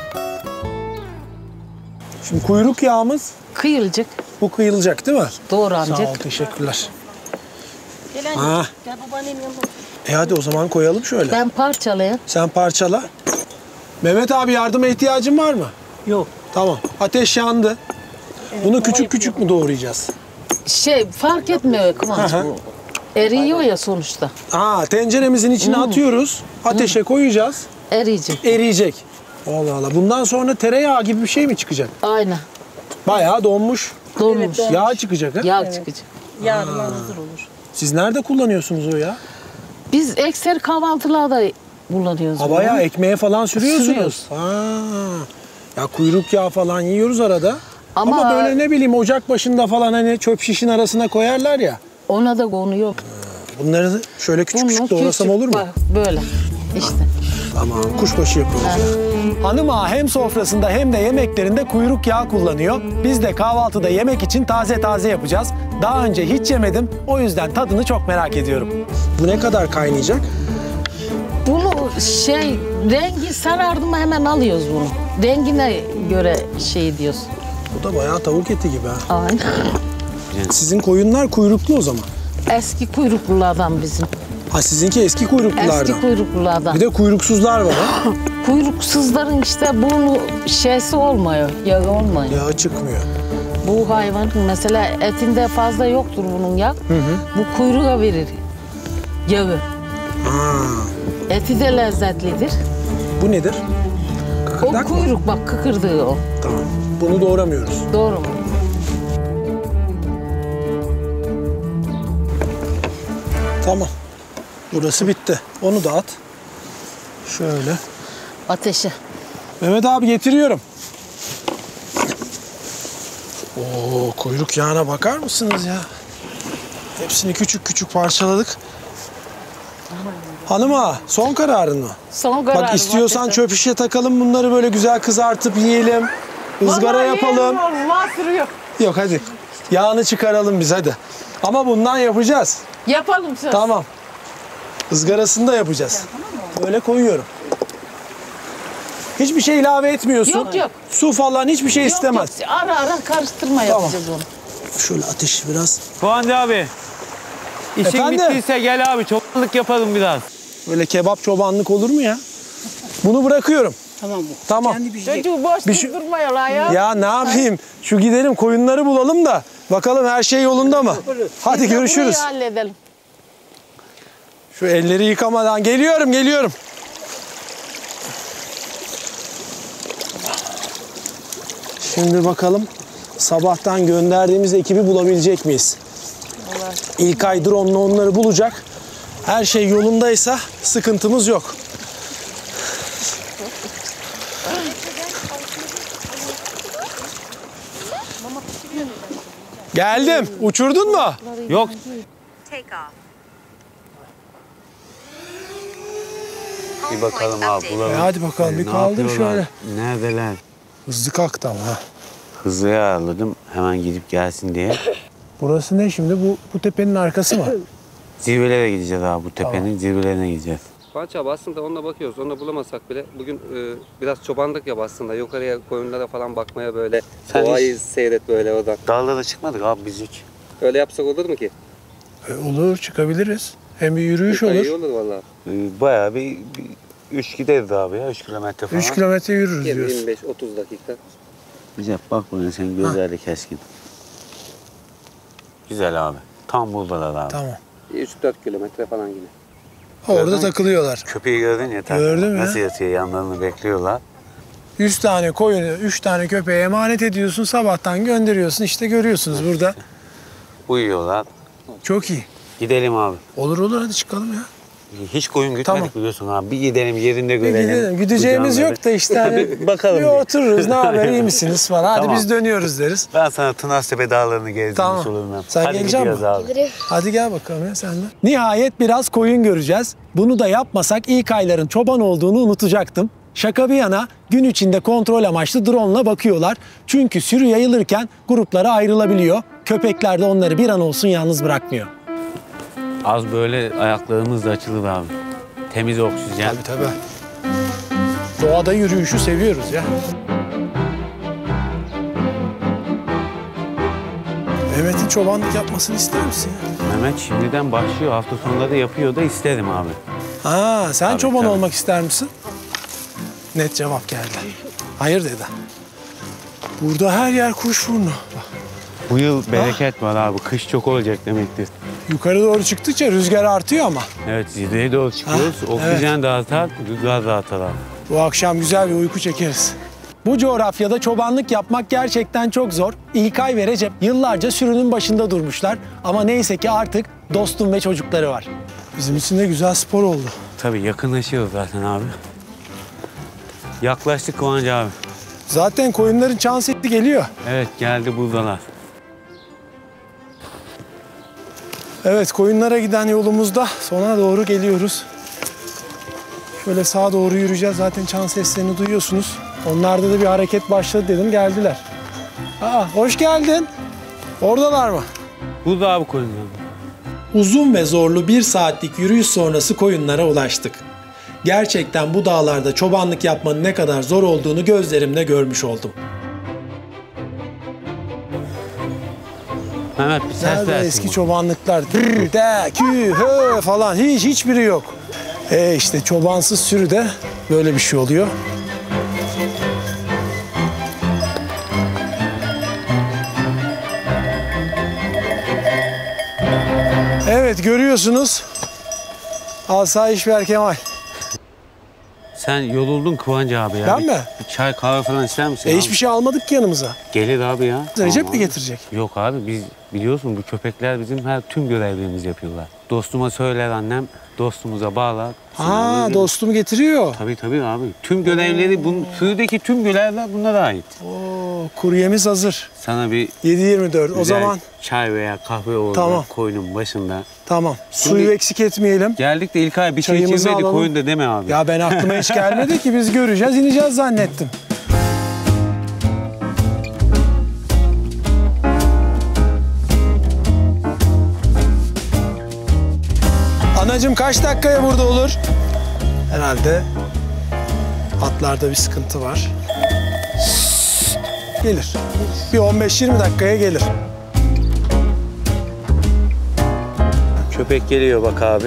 Şimdi kuyruk yağımız Kıyılacak. bu kıyılacak değil mi? Sağ ol, Doğranacak. teşekkürler. Gel Ha. anne. Gel babaannemin yanına. Hadi o zaman koyalım şöyle. Ben parçalayayım. Sen parçala. Mehmet abi yardıma ihtiyacın var mı? Yok. Tamam. Ateş yandı. Bunu küçük küçük mü doğrayacağız? Fark etmiyor Kıvanç Hı hı. bu. Eriyor ya sonuçta. Aa, tenceremizin içine atıyoruz. Ateşe koyacağız. Eriyecek. Eriyecek. Allah Allah. Bundan sonra tereyağı gibi bir şey mi çıkacak? Aynen. Bayağı donmuş. Donmuş. Yağ çıkacak ha? Yağ çıkacak. Yarın hazır olur. Siz nerede kullanıyorsunuz o yağı? Biz ekser kahvaltılarda kullanıyoruz. Ha, bunu. bayağı ekmeğe falan sürüyorsunuz. Sürüyoruz. Ya kuyruk yağı falan yiyoruz arada. Ama, Ama böyle ne bileyim ocak başında falan hani çöp şişin arasına koyarlar ya. ona da konu yok. Bunları şöyle küçük küçük doğrasam olur mu? Bak, böyle. İşte. Tamam, kuşbaşı yapıyoruz. Hanım ağa hem sofrasında hem de yemeklerinde kuyruk yağı kullanıyor. Biz de kahvaltıda yemek için taze taze yapacağız. Daha önce hiç yemedim, o yüzden tadını çok merak ediyorum. Bu ne kadar kaynayacak? Bunu rengi sarardı mı hemen alıyoruz bunu. Rengine göre diyoruz. Bu da bayağı tavuk eti gibi ha. Aynen. Sizin koyunlar kuyruklu o zaman. Eski kuyruklulardan bizim. Ha, sizinki eski kuyruklulardan. Eski kuyruklulardan. Bir de kuyruksuzlar var ha. Kuyruksuzların işte burnu olmuyor, yağı olmuyor. Yağı çıkmıyor. Bu hayvanın mesela etinde fazla yoktur bunun yağ. Bu kuyruğa verir yağı. Ha. Eti de lezzetlidir. Bu nedir? O Kıkırdak mı? kuyruk bak kıkırdığı o. Tamam. Bunu doğramıyoruz. Doğru mu? Tamam. Burası bitti. Onu da at. Şöyle. Ateşe. Mehmet abi getiriyorum. Oo, kuyruk yağına bakar mısınız ya? Hepsini küçük küçük parçaladık. Hanım ağa, son kararın mı? Son kararım. Bak istiyorsan ateşe. çöp şişe takalım bunları böyle güzel kızartıp yiyelim. Izgara yapalım. Yok hadi. Yağını çıkaralım biz hadi. Ama bundan yapacağız. Yapalım söz. Tamam. Izgarasını da yapacağız. Böyle koyuyorum. Hiçbir şey ilave etmiyorsun. Yok, yok. Su falan hiçbir şey istemez. Yok, ara ara karıştırma Tamam. yapacağız onu. Şöyle ateşi biraz. Fuandi abi. İşin Efendim? bittiyse gel abi çobanlık yapalım biraz. Böyle kebap çobanlık olur mu ya? Bunu bırakıyorum. Tamam mı? Tamam. Çocuğu boş Bir şey- durmayala ya. Ya ne yapayım? Şu gidelim koyunları bulalım da bakalım her şey yolunda mı? Hadi Biz de görüşürüz. burayı halledelim. Şu elleri yıkamadan geliyorum. Şimdi bakalım sabahtan gönderdiğimiz ekibi bulabilecek miyiz? İlkay drone'la onları bulacak. Her şey yolundaysa sıkıntımız yok. Geldim. Uçurdun mu? Yok. Bir bakalım abi bulalım. Hadi bakalım bir Ne kaldır yapıyorlar? şöyle. Neredeler? Hızlı kalktı ama ha. Hızlıya ayarladım hemen gidip gelsin diye. Burası ne şimdi? Bu tepenin arkası mı? Zirvelere gideceğiz abi bu tepenin zirvelerine gideceğiz. Fatih abi aslında onunla bakıyoruz. Onunla bulamasak bile bugün biraz çobanlık yap aslında. Yukarıya koyunlara falan bakmaya böyle. Sen Doğayı seyret böyle oradan. Dağlara çıkmadık abi biz hiç. Öyle yapsak olur mu ki? Olur, çıkabiliriz. Hem bir yürüyüş olur. İyi olur valla. Bayağı bir 3 gideriz abi ya, 3 kilometre falan. 3 kilometre yürürüz diyorsun. 25-30 dakika. Güzel, bak bana sen gözlerle keskin. Güzel abi. Tam buradalar abi. Tamam. 3-4 kilometre falan yine. Orada takılıyorlar. Köpeği gördün ya. Gördüm ya. Nasıl yatıyor, yanlarını bekliyorlar. 100 tane koyunu, 3 tane köpeğe emanet ediyorsun, sabahtan gönderiyorsun. İşte görüyorsunuz burada. Uyuyorlar. Çok iyi. Gidelim abi. Olur olur, hadi çıkalım ya. Hiç koyun gütmedik Tamam. biliyorsun abi. Bir gidelim, yerinde Bir görelim. gidelim. Gideceğimiz Kucağında yok da işte hani bakalım. bir otururuz. Ne haber, iyi misiniz falan. Hadi Tamam. biz dönüyoruz deriz. Ben sana Tınaztepe dağlarını gezdirmiş Tamam. olurum ben. Sen Hadi gelecek gidiyoruz misin? abi. Gelirim. Hadi gel bakalım ya sen de. Nihayet biraz koyun göreceğiz. Bunu da yapmasak ilk ayların çoban olduğunu unutacaktım. Şaka bir yana gün içinde kontrol amaçlı drone'la bakıyorlar. Çünkü sürü yayılırken gruplara ayrılabiliyor. Köpekler de onları bir an olsun yalnız bırakmıyor. Az böyle ayaklarımız da açılır abi. Temiz oksijen. Tabii. Doğada yürüyüşü seviyoruz ya. Mehmet'in çobanlık yapmasını ister misin? Mehmet şimdiden başlıyor. Hafta sonunda da yapıyor da isterim abi. Ha, sen Tabii, çoban tabii. olmak ister misin? Net cevap geldi. Hayır dedi. Burada her yer kuşburnu. Bak, Bu yıl bereket var abi. Kış çok olacak demektir. yukarı doğru çıktıkça rüzgar artıyor ama. Evet, zirveye doğru çıkıyoruz. Oksijen de artar, rüzgar da artar abi. Bu akşam güzel bir uyku çekeriz. Bu coğrafyada çobanlık yapmak gerçekten çok zor. İlkay ve Recep yıllarca sürünün başında durmuşlar. Ama neyse ki artık dostum ve çocukları var. Bizim için de güzel spor oldu. Tabii yakınlaşıyoruz zaten abi. Yaklaştık Kıvanç abi. Zaten koyunların çan sesi geliyor. Evet, geldi buradalar. Evet, koyunlara giden yolumuzda sona doğru geliyoruz. Şöyle sağa doğru yürüyeceğiz. Zaten çan seslerini duyuyorsunuz. Onlarda da bir hareket başladı dedim, geldiler. Aa, hoş geldin. Oradalar mı? Burada abi koyunlar. Uzun ve zorlu 1 saatlik yürüyüş sonrası koyunlara ulaştık. Gerçekten bu dağlarda çobanlık yapmanın ne kadar zor olduğunu gözlerimle görmüş oldum. Mehmet bir ses Nerede versin. eski çobanlıklar? Dırr, de, kü, hö falan hiçbiri yok. İşte çobansız sürüde böyle bir şey oluyor. Evet, görüyorsunuz. Asayiş Berkemal. Sen yoruldun Kıvanç abi ya. Ben mi? Bir çay kahve falan ister misin abi? Hiçbir şey almadık ki yanımıza. Gelir abi ya. Recep Tamam. mi getirecek? Yok abi, biz biliyorsun bu köpekler bizim tüm görevlerimizi yapıyorlar. Dostuma söyler annem, dostumuza bağlar. Ha, dostum getiriyor. Tabii abi. Tüm görevleri, sürüdeki tüm görevler bunlara ait. Oo, kuryemiz hazır. Sana bir 7-24. O güzel zaman çay veya kahve orada Tamam. koyunun başında. tamam. Şimdi- Suyu eksik etmeyelim. Geldik de İlkay bir şey Çayımızı içirmeydi alalım. koyun da deme abi. Ya ben aklıma hiç gelmedi ki, biz göreceğiz, ineceğiz zannettim. Anacığım kaç dakikaya burada olur? Herhalde atlarda bir sıkıntı var. Gelir. Bir 15-20 dakikaya gelir. Köpek geliyor bak abi.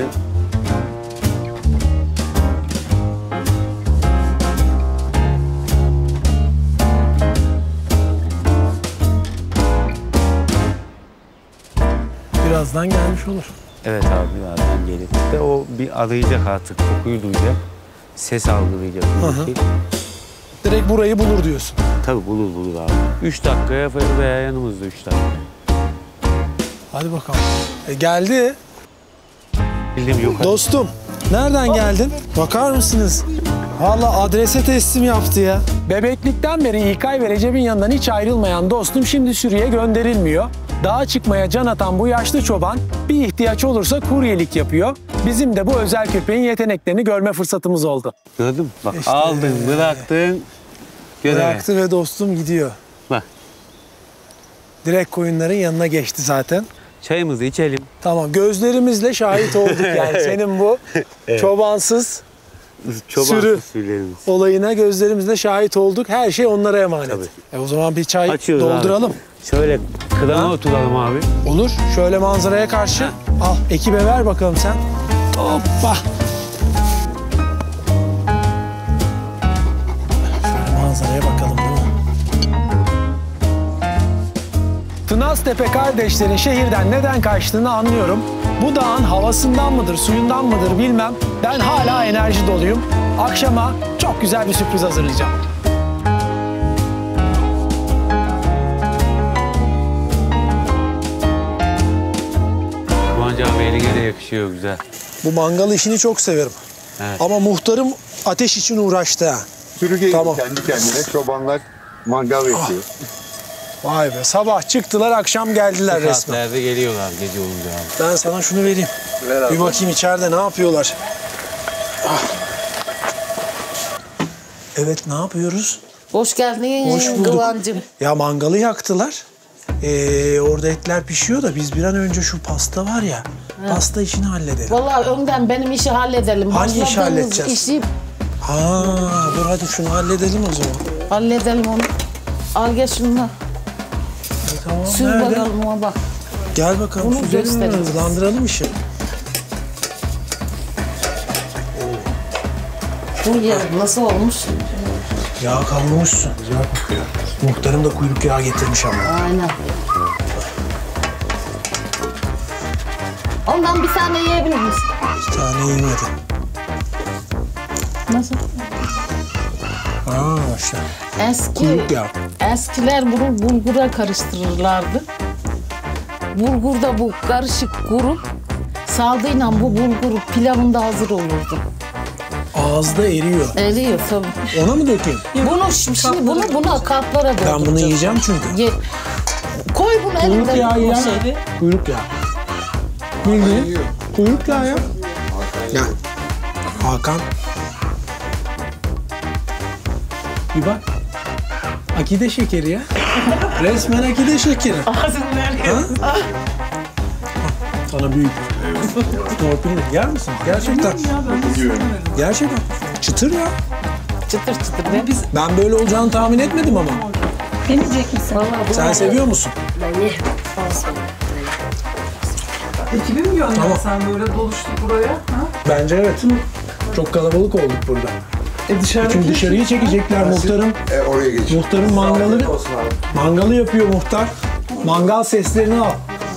Birazdan gelmiş olur. Evet abi, birazdan gelir. De o bir arayacak artık, kokuyu duyacak. Ses algılayacak. Hı. Direkt burayı bulur diyorsun. Tabii bulur abi. 3 dakikaya veya yanımızda 3 dakika. Hadi bakalım. Geldi. Bildim yok. Dostum, nereden geldin? Bakar mısınız? Vallahi adrese teslim yaptı ya. Bebeklikten beri İlkay ve Recep'in yanından hiç ayrılmayan dostum şimdi sürüye gönderilmiyor. Dağa çıkmaya can atan bu yaşlı çoban bir ihtiyaç olursa kuryelik yapıyor. Bizim de bu özel köpeğin yeteneklerini görme fırsatımız oldu. Gördün mü? Bak İşte- aldın, bıraktın. Göreve. Bıraktı ve dostum gidiyor. Bak, Direkt koyunların yanına geçti zaten. çayımızı içelim. Tamam, gözlerimizle şahit olduk yani senin bu çobansız Çobansız sürülerimiz. olayına gözlerimizle şahit olduk. Her şey onlara emanet. Tabii. O zaman bir çay Açıyoruz dolduralım. abi. Şöyle kılana oturalım abi. Olur. Şöyle manzaraya karşı. Al ekibe ver bakalım sen. Hoppa. Şöyle manzaraya bakalım değil mi? Tınaztepe kardeşlerin şehirden neden kaçtığını anlıyorum. Bu dağın havasından mıdır, suyundan mıdır bilmem. Ben hala enerji doluyum. Akşama çok güzel bir sürpriz hazırlayacağım. Kıvanç abi eline de yakışıyor güzel. Bu mangal işini çok severim. Evet. Ama muhtarım ateş için uğraştı ha. Sürü Tamam. kendi kendine çobanlar mangal yapıyor. Vay be, sabah çıktılar akşam geldiler resmen. Saatlerde geliyorlar gece olunca abi. Ben sana şunu vereyim. Bir bakayım içeride ne yapıyorlar. Ah. Evet, ne yapıyoruz? Hoş geldin Hoş bulduk. Kıvancım. Ya mangalı yaktılar. Orada etler pişiyor da biz bir an önce şu pasta var ya, pasta işini halledelim. Vallahi önden benim işi halledelim. Hangi işi Başladığımız halledeceğiz? işi Ha, dur hadi şunu halledelim o zaman. halledelim onu. Al gel şunu. Tamam, Sür nerede? bakalım ona bak. Gel bakalım, Bunu süzelim, göstereceğiz. hızlandıralım işi. Bu ya nasıl olmuş? Yağ kavurmuşsun, güzel kokuyor. Muhtarım da kuyruk yağı getirmiş ama. Aynen. Ondan bir tane yiyebilir misin? Bir tane yemedim. Nasıl? Aa işte. Kuyruk yağı. Eskiler bunu bulgura karıştırırlardı. Bulgurda bu karışık kurup saldığıyla bu bulgur pilavında hazır olurdu. Ağızda eriyor. Eriyor tabii. Ona mı dökeyim? Bunu şimdi buna kaplara dolduracağız. Ben bunu yiyeceğim çünkü. Koy bunu Kuyruk elinden. yağı ya. Kuyruk yağı. Bildiğin kuyruk yağı ya. Gel. Hakan. Bir bak. Akide şekeri ya. Resmen akide şekeri. Ha? Sana büyük. Torpil yer misin? Gerçekten. Gerçekten. Çıtır ya. Çıtır çıtır. Ne? Ben böyle olacağını tahmin etmedim ama. Deneyecek misin? Sen seviyor musun? Ben yerim. Ekibi mi gönderdin Tamam. sen böyle doluştuk buraya? Ha? Bence evet. Çok kalabalık olduk burada. Dışarıdaki Çünkü dışarıyı çekecekler muhtarım. Oraya geç. Muhtarın mangalı yapıyor muhtar. Mangal seslerini al.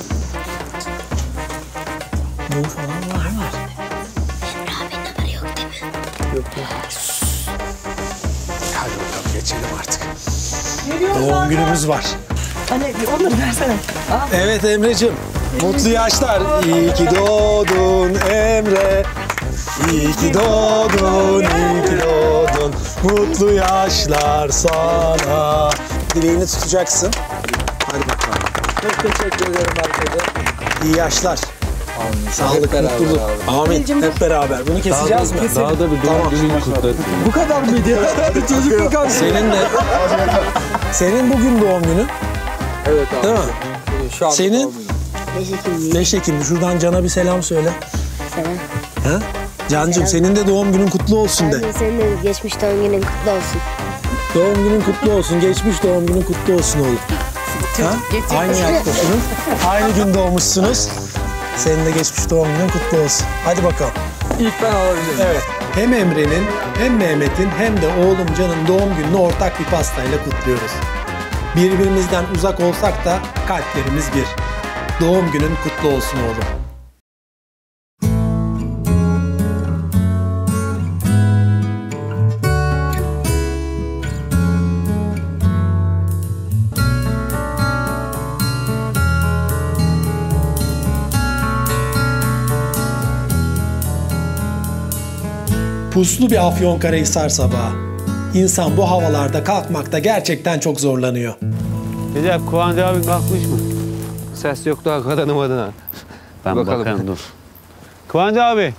Bu falan var mı? Abinin haberi yok değil mi? Yok yok. Hadi bakalım geçelim artık. Geliyor Doğum zaten. günümüz var. Hani onları versene. Evet Emre'cim. Mutlu yaşlar. İyi ki doğdun Emre. İyi ki doğdun, iyi ki doğdun. Mutlu yaşlar sana. Dileğini tutacaksın. Hadi bakalım. Çok teşekkür ederim herkese. İyi yaşlar. Sağlık, mutluluk. Amin. Hep beraber. Bunu keseceğiz mi? Daha da bir doğum gününü kutladık. Bu kadar mıydı ya? Hadi çocukluk kalsın. Senin de. Senin bugün doğum günün. Evet abi. Değil mi? Şu an Senin 5 Ekim'de. Şuradan Can'a bir selam söyle. Selam. Ha? Cancığım senin de doğum günün kutlu olsun de. Abi senin de geçmiş doğum günün kutlu olsun. Doğum günün kutlu olsun. Geçmiş doğum günün kutlu olsun oğlum. Ha? Aynı yaştasınız. Aynı gün doğmuşsunuz. Senin de geçmiş doğum günün kutlu olsun. Hadi bakalım. ilk ben alabilirim. Evet. Hem Emre'nin hem Mehmet'in hem de oğlum Can'ın doğum gününü ortak bir pastayla kutluyoruz. Birbirimizden uzak olsak da kalplerimiz bir. Doğum günün kutlu olsun oğlum. Puslu bir Afyonkarahisar sabahı. İnsan bu havalarda kalkmakta gerçekten çok zorlanıyor. Recep, Kıvanç abi kalkmış mı? Ses yok daha kadınım adına. Ben Bakalım. bakarım dur. Kıvanç abi.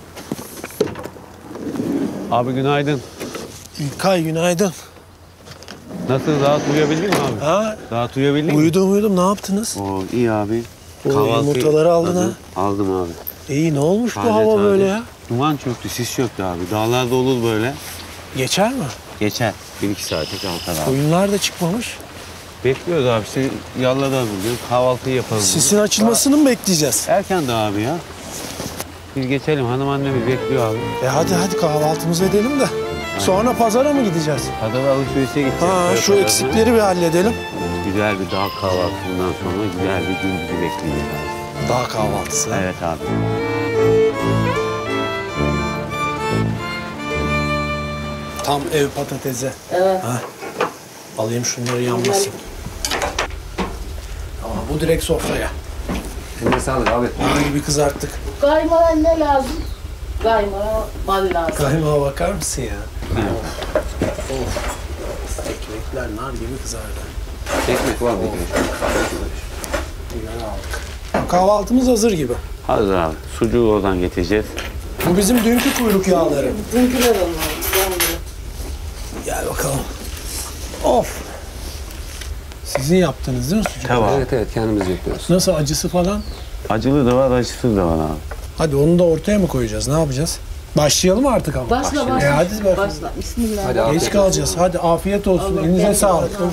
Abi günaydın. İlkay günaydın. Nasıl, rahat uyuyabildin mi abi? Ha? Rahat uyuyabildin mi? Uyudum. Ne yaptınız? Oo, iyi abi. O yumurtaları aldın ha. Aldım abi. İyi ne olmuş bu Taze hava taze. böyle ya? Duman çöktü, sis çöktü abi. Dağlarda olur böyle. Geçer mi? Geçer. 1-2 saate kalkar abi. Koyunlar da çıkmamış. Bekliyoruz abi. İşte yalladı hazırlıyor. Kahvaltıyı yapalım. Sisin açılmasını mı bekleyeceğiz? Erken de abi ya. Biz geçelim. Hanım annemiz bekliyor abi. Hadi kahvaltımızı edelim de. Sonra pazara mı gideceğiz? Pazara alışverişe gideceğiz. Şu eksikleri bir halledelim. Güzel bir dağ kahvaltısından sonra güzel bir gün bizi bekleyecek abi. Dağ kahvaltısı. Evet abi. Tam ev patatesi. Evet. Alayım şunları yanmasın. Tamam bu direkt sofraya. Eline sağlık abi. Daha gibi kızarttık. Kaymağa ne lazım? Kaymağa bal lazım. Kaymağa bakar mısın ya? Of. Ekmekler nar gibi kızardı. Ekmek var mı? Güzel aldık. Kahvaltımız hazır gibi. Hazır abi. Sucuğu oradan getireceğiz. Bu bizim dünkü kuyruk yağları. Dünküler onlar. Gel bakalım. Of. Sizin yaptınız değil mi sucuk? Tamam. Evet kendimiz yapıyoruz. Nasıl acısı falan? Acılı da var, acısız da var abi. Hadi onu da ortaya mı koyacağız? Ne yapacağız? Başlayalım artık ama. Başla. Hadi bakalım. Başla. Bismillah. Hadi abi. Geç kalacağız. Hadi afiyet olsun. Allah Elinize razı sağlık. olsun.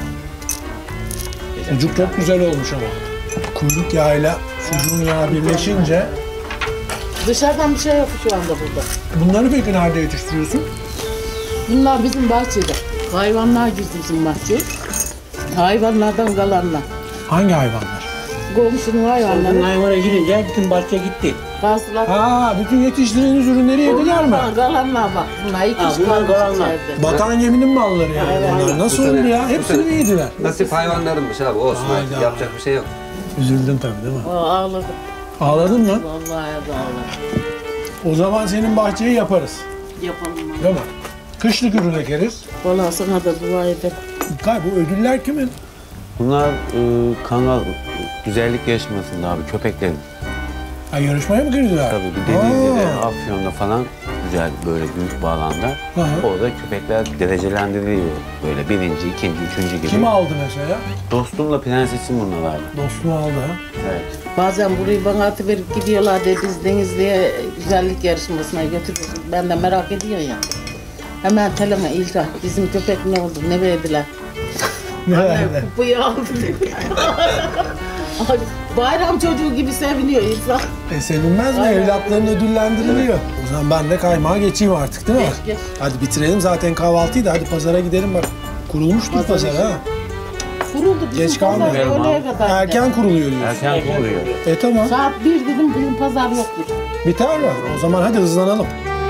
Sucuk çok güzel olmuş ama. Kuyruk yağıyla sucuğun yağı birleşince. Dışarıdan bir şey yok şu anda burada. Bunları peki nerede yetiştiriyorsun? Bunlar bizim bahçede. Hayvanlar girdi bizim bahçeye. Hayvanlardan kalanlar. Hangi hayvanlar? Komşunun hayvanları. Hayvana girince bütün bahçe gitti. Bazılar. Bütün yetiştirdiğiniz ürünleri yediler mi? Kalanlar bak. Bunlar iki Ha, bunlar kalanlar. Vatan geminin malları yani bunlar. Nasıl oldu ya? Hepsini mi yediler? Nasip hayvanlarımmış abi olsun. Hayda. Yapacak bir şey yok. Üzüldün tabii değil mi? Ağladım. Ağladın mı? Vallahi ağladım. O zaman senin bahçeyi yaparız. Yapalım. Değil mi? Kışlık ürün ekeriz. Vallahi sana da dua ederim. Bu ödüller kimin? Bunlar Kangal güzellik yarışmasında abi köpeklerin. Ha, yarışmaya mı girdiler? Tabii bir Denizli'de, Afyon'da falan güzel böyle büyük bir alanda. Orada köpekler derecelendiriliyor. Böyle birinci, ikinci, üçüncü gibi. Kim aldı mesela? Dostumla prensesim bunlar abi. Dostum aldı ha. Evet. Bazen burayı bana atıverip gidiyorlar de biz Denizli'ye güzellik yarışmasına götürüyoruz. Ben de merak ediyorum ya. Hemen telefon İlta bizim köpek ne oldu ne verdiler? Nerede? Kupayı aldı dedi. Ay, bayram çocuğu gibi seviniyor insan. Sevinmez mi? Aynen. Evlatların ödüllendiriliyor. O zaman ben de kaymağa geçeyim artık değil mi? Geç. Hadi bitirelim zaten kahvaltıyı da hadi pazara gidelim bak. Kurulmuştur pazar ha. Kuruldu bizim Geç pazar kalmayalım öğleye kadar. Erken kuruluyor diyorsun. Erken kuruluyor. Tamam. Saat 1 dedim bugün pazar yoktur. Biter mi? O zaman hadi hızlanalım.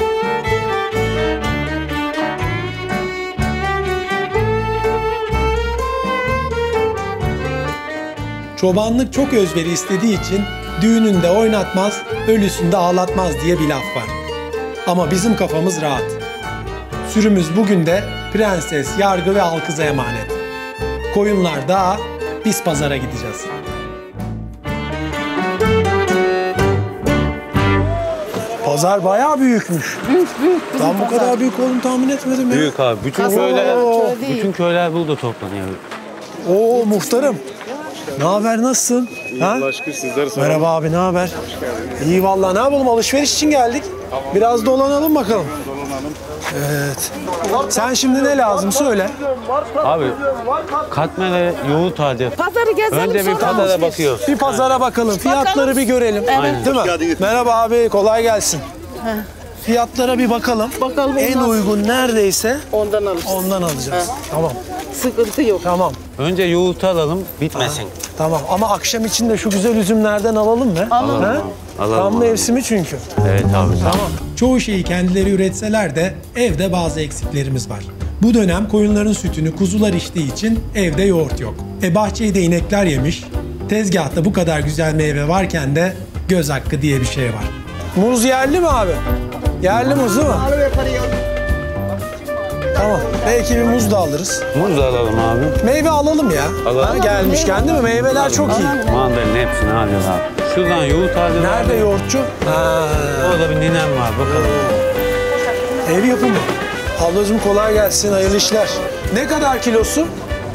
Çobanlık çok özveri istediği için düğününde oynatmaz, ölüsünde ağlatmaz diye bir laf var. Ama bizim kafamız rahat. Sürümüz bugün de prenses, yargı ve alkıza emanet. Koyunlar dağa, biz pazara gideceğiz. Pazar bayağı büyükmüş. Büyük. Ben bu kadar büyük olduğunu tahmin etmedim ya. Büyük abi. Bütün köyler burada toplanıyor. Oo muhtarım. Ne haber, nasılsın? İyi, şükür sizler sağ olun. Merhaba abi, ne haber? İyi vallahi, ne yapalım, alışveriş için geldik. Biraz dolanalım bakalım. Dolanalım. Evet. Sen şimdi ne lazım söyle. Abi katmer ve yoğurt alacağız. Pazarı gezelim Önce bir sonra pazara alışveriş. bakıyoruz. Bir pazara bakalım, fiyatları bir görelim. Aynen. Değil mi? Merhaba abi, kolay gelsin. Fiyatlara bir bakalım. Bakalım En ondan- uygun neredeyse Ondan alırız. ondan alacağız. Tamam. Sıkıntı yok. Tamam. Önce yoğurt alalım, bitmesin. Tamam ama akşam için de şu güzel üzümlerden alalım mı? Alalım. Ha? Alalım, Tam alalım. mevsimi çünkü. Evet abi. Tamam. Çoğu şeyi kendileri üretseler de evde bazı eksiklerimiz var. Bu dönem koyunların sütünü kuzular içtiği için evde yoğurt yok. Bahçeyi de inekler yemiş. Tezgahta bu kadar güzel meyve varken de göz hakkı diye bir şey var. Muz yerli mi abi? Yerli muz değil mi? Tamam. Belki bir muz da alırız. Muz da alalım abi. Meyve alalım ya. Alalım. Ha, gelmişken değil mi? Meyveler çok iyi. Mandalina hepsini alacağız abi. Şuradan yoğurt alacağız. Nerede abi. yoğurtçu? Ha. Orada bir ninem var bakalım. Ev yapımı. Ablacığım kolay gelsin, hayırlı işler. Ne kadar kilosu?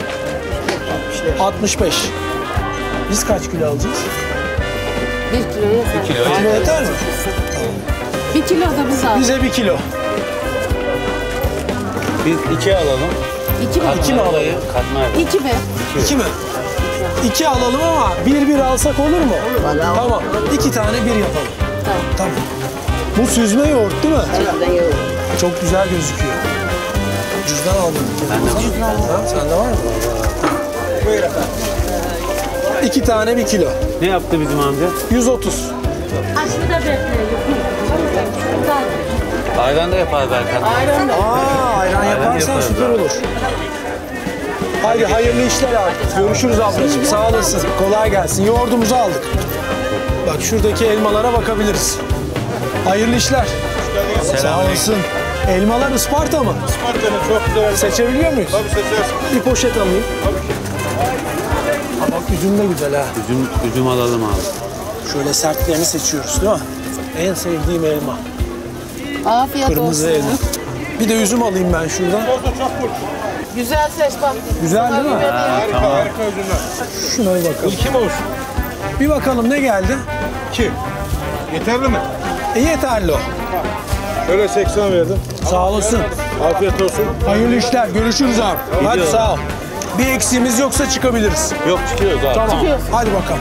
65. Biz kaç kilo alacağız? 1 kilo yeter. 1 kilo Bir kilo yeter mi? 1 kilo da biz aldık. Bize 1 kilo. Biz 2 alalım. İki mi? İki mi alalım? Katmer. İki mi? İki mi? İki alalım ama bir alsak olur mu? Tamam. 2 tane bir yapalım. Tamam. Bu süzme yoğurt değil mi? Süzme yoğurt. Çok güzel gözüküyor. Cüzdan aldım. Sende var mı? Buyur efendim. 2 tane 1 kilo. Ne yaptı bizim amca? 130. Aşkı da bekleyelim. Ayran da yapar belki. Ayran da. Ayran yaparsan yaparız süper abi. olur. Haydi hayırlı işler abi. Görüşürüz ablacığım. Sağ olasın. Kolay gelsin. Yoğurdumuzu aldık. Bak şuradaki elmalara bakabiliriz. Hayırlı işler. Sağ olasın. Elmalar Isparta mı? Isparta'nın çok güzel. Seçebiliyor muyuz? Tabii seçersin. Bir poşet alayım. Bak üzüm de güzel ha. Üzüm alalım abi. Şöyle sertlerini seçiyoruz değil mi? En sevdiğim elma. Afiyet Kırmızı olsun. elma. Bir de üzüm alayım ben şuradan. Güzel seç bak. Güzel değil mi? Harika, harika üzümler. Şuna bir bakalım. Kim olsun? Bir bakalım ne geldi? 2. Yeterli mi? Yeterli o. Şöyle 80 verdim. Sağ olasın. Afiyet olsun. Hayırlı işler. Görüşürüz abi. Hadi sağ ol. Bir eksiğimiz yoksa çıkabiliriz. Yok çıkıyoruz abi. Tamam. Çıkıyoruz. Hadi bakalım.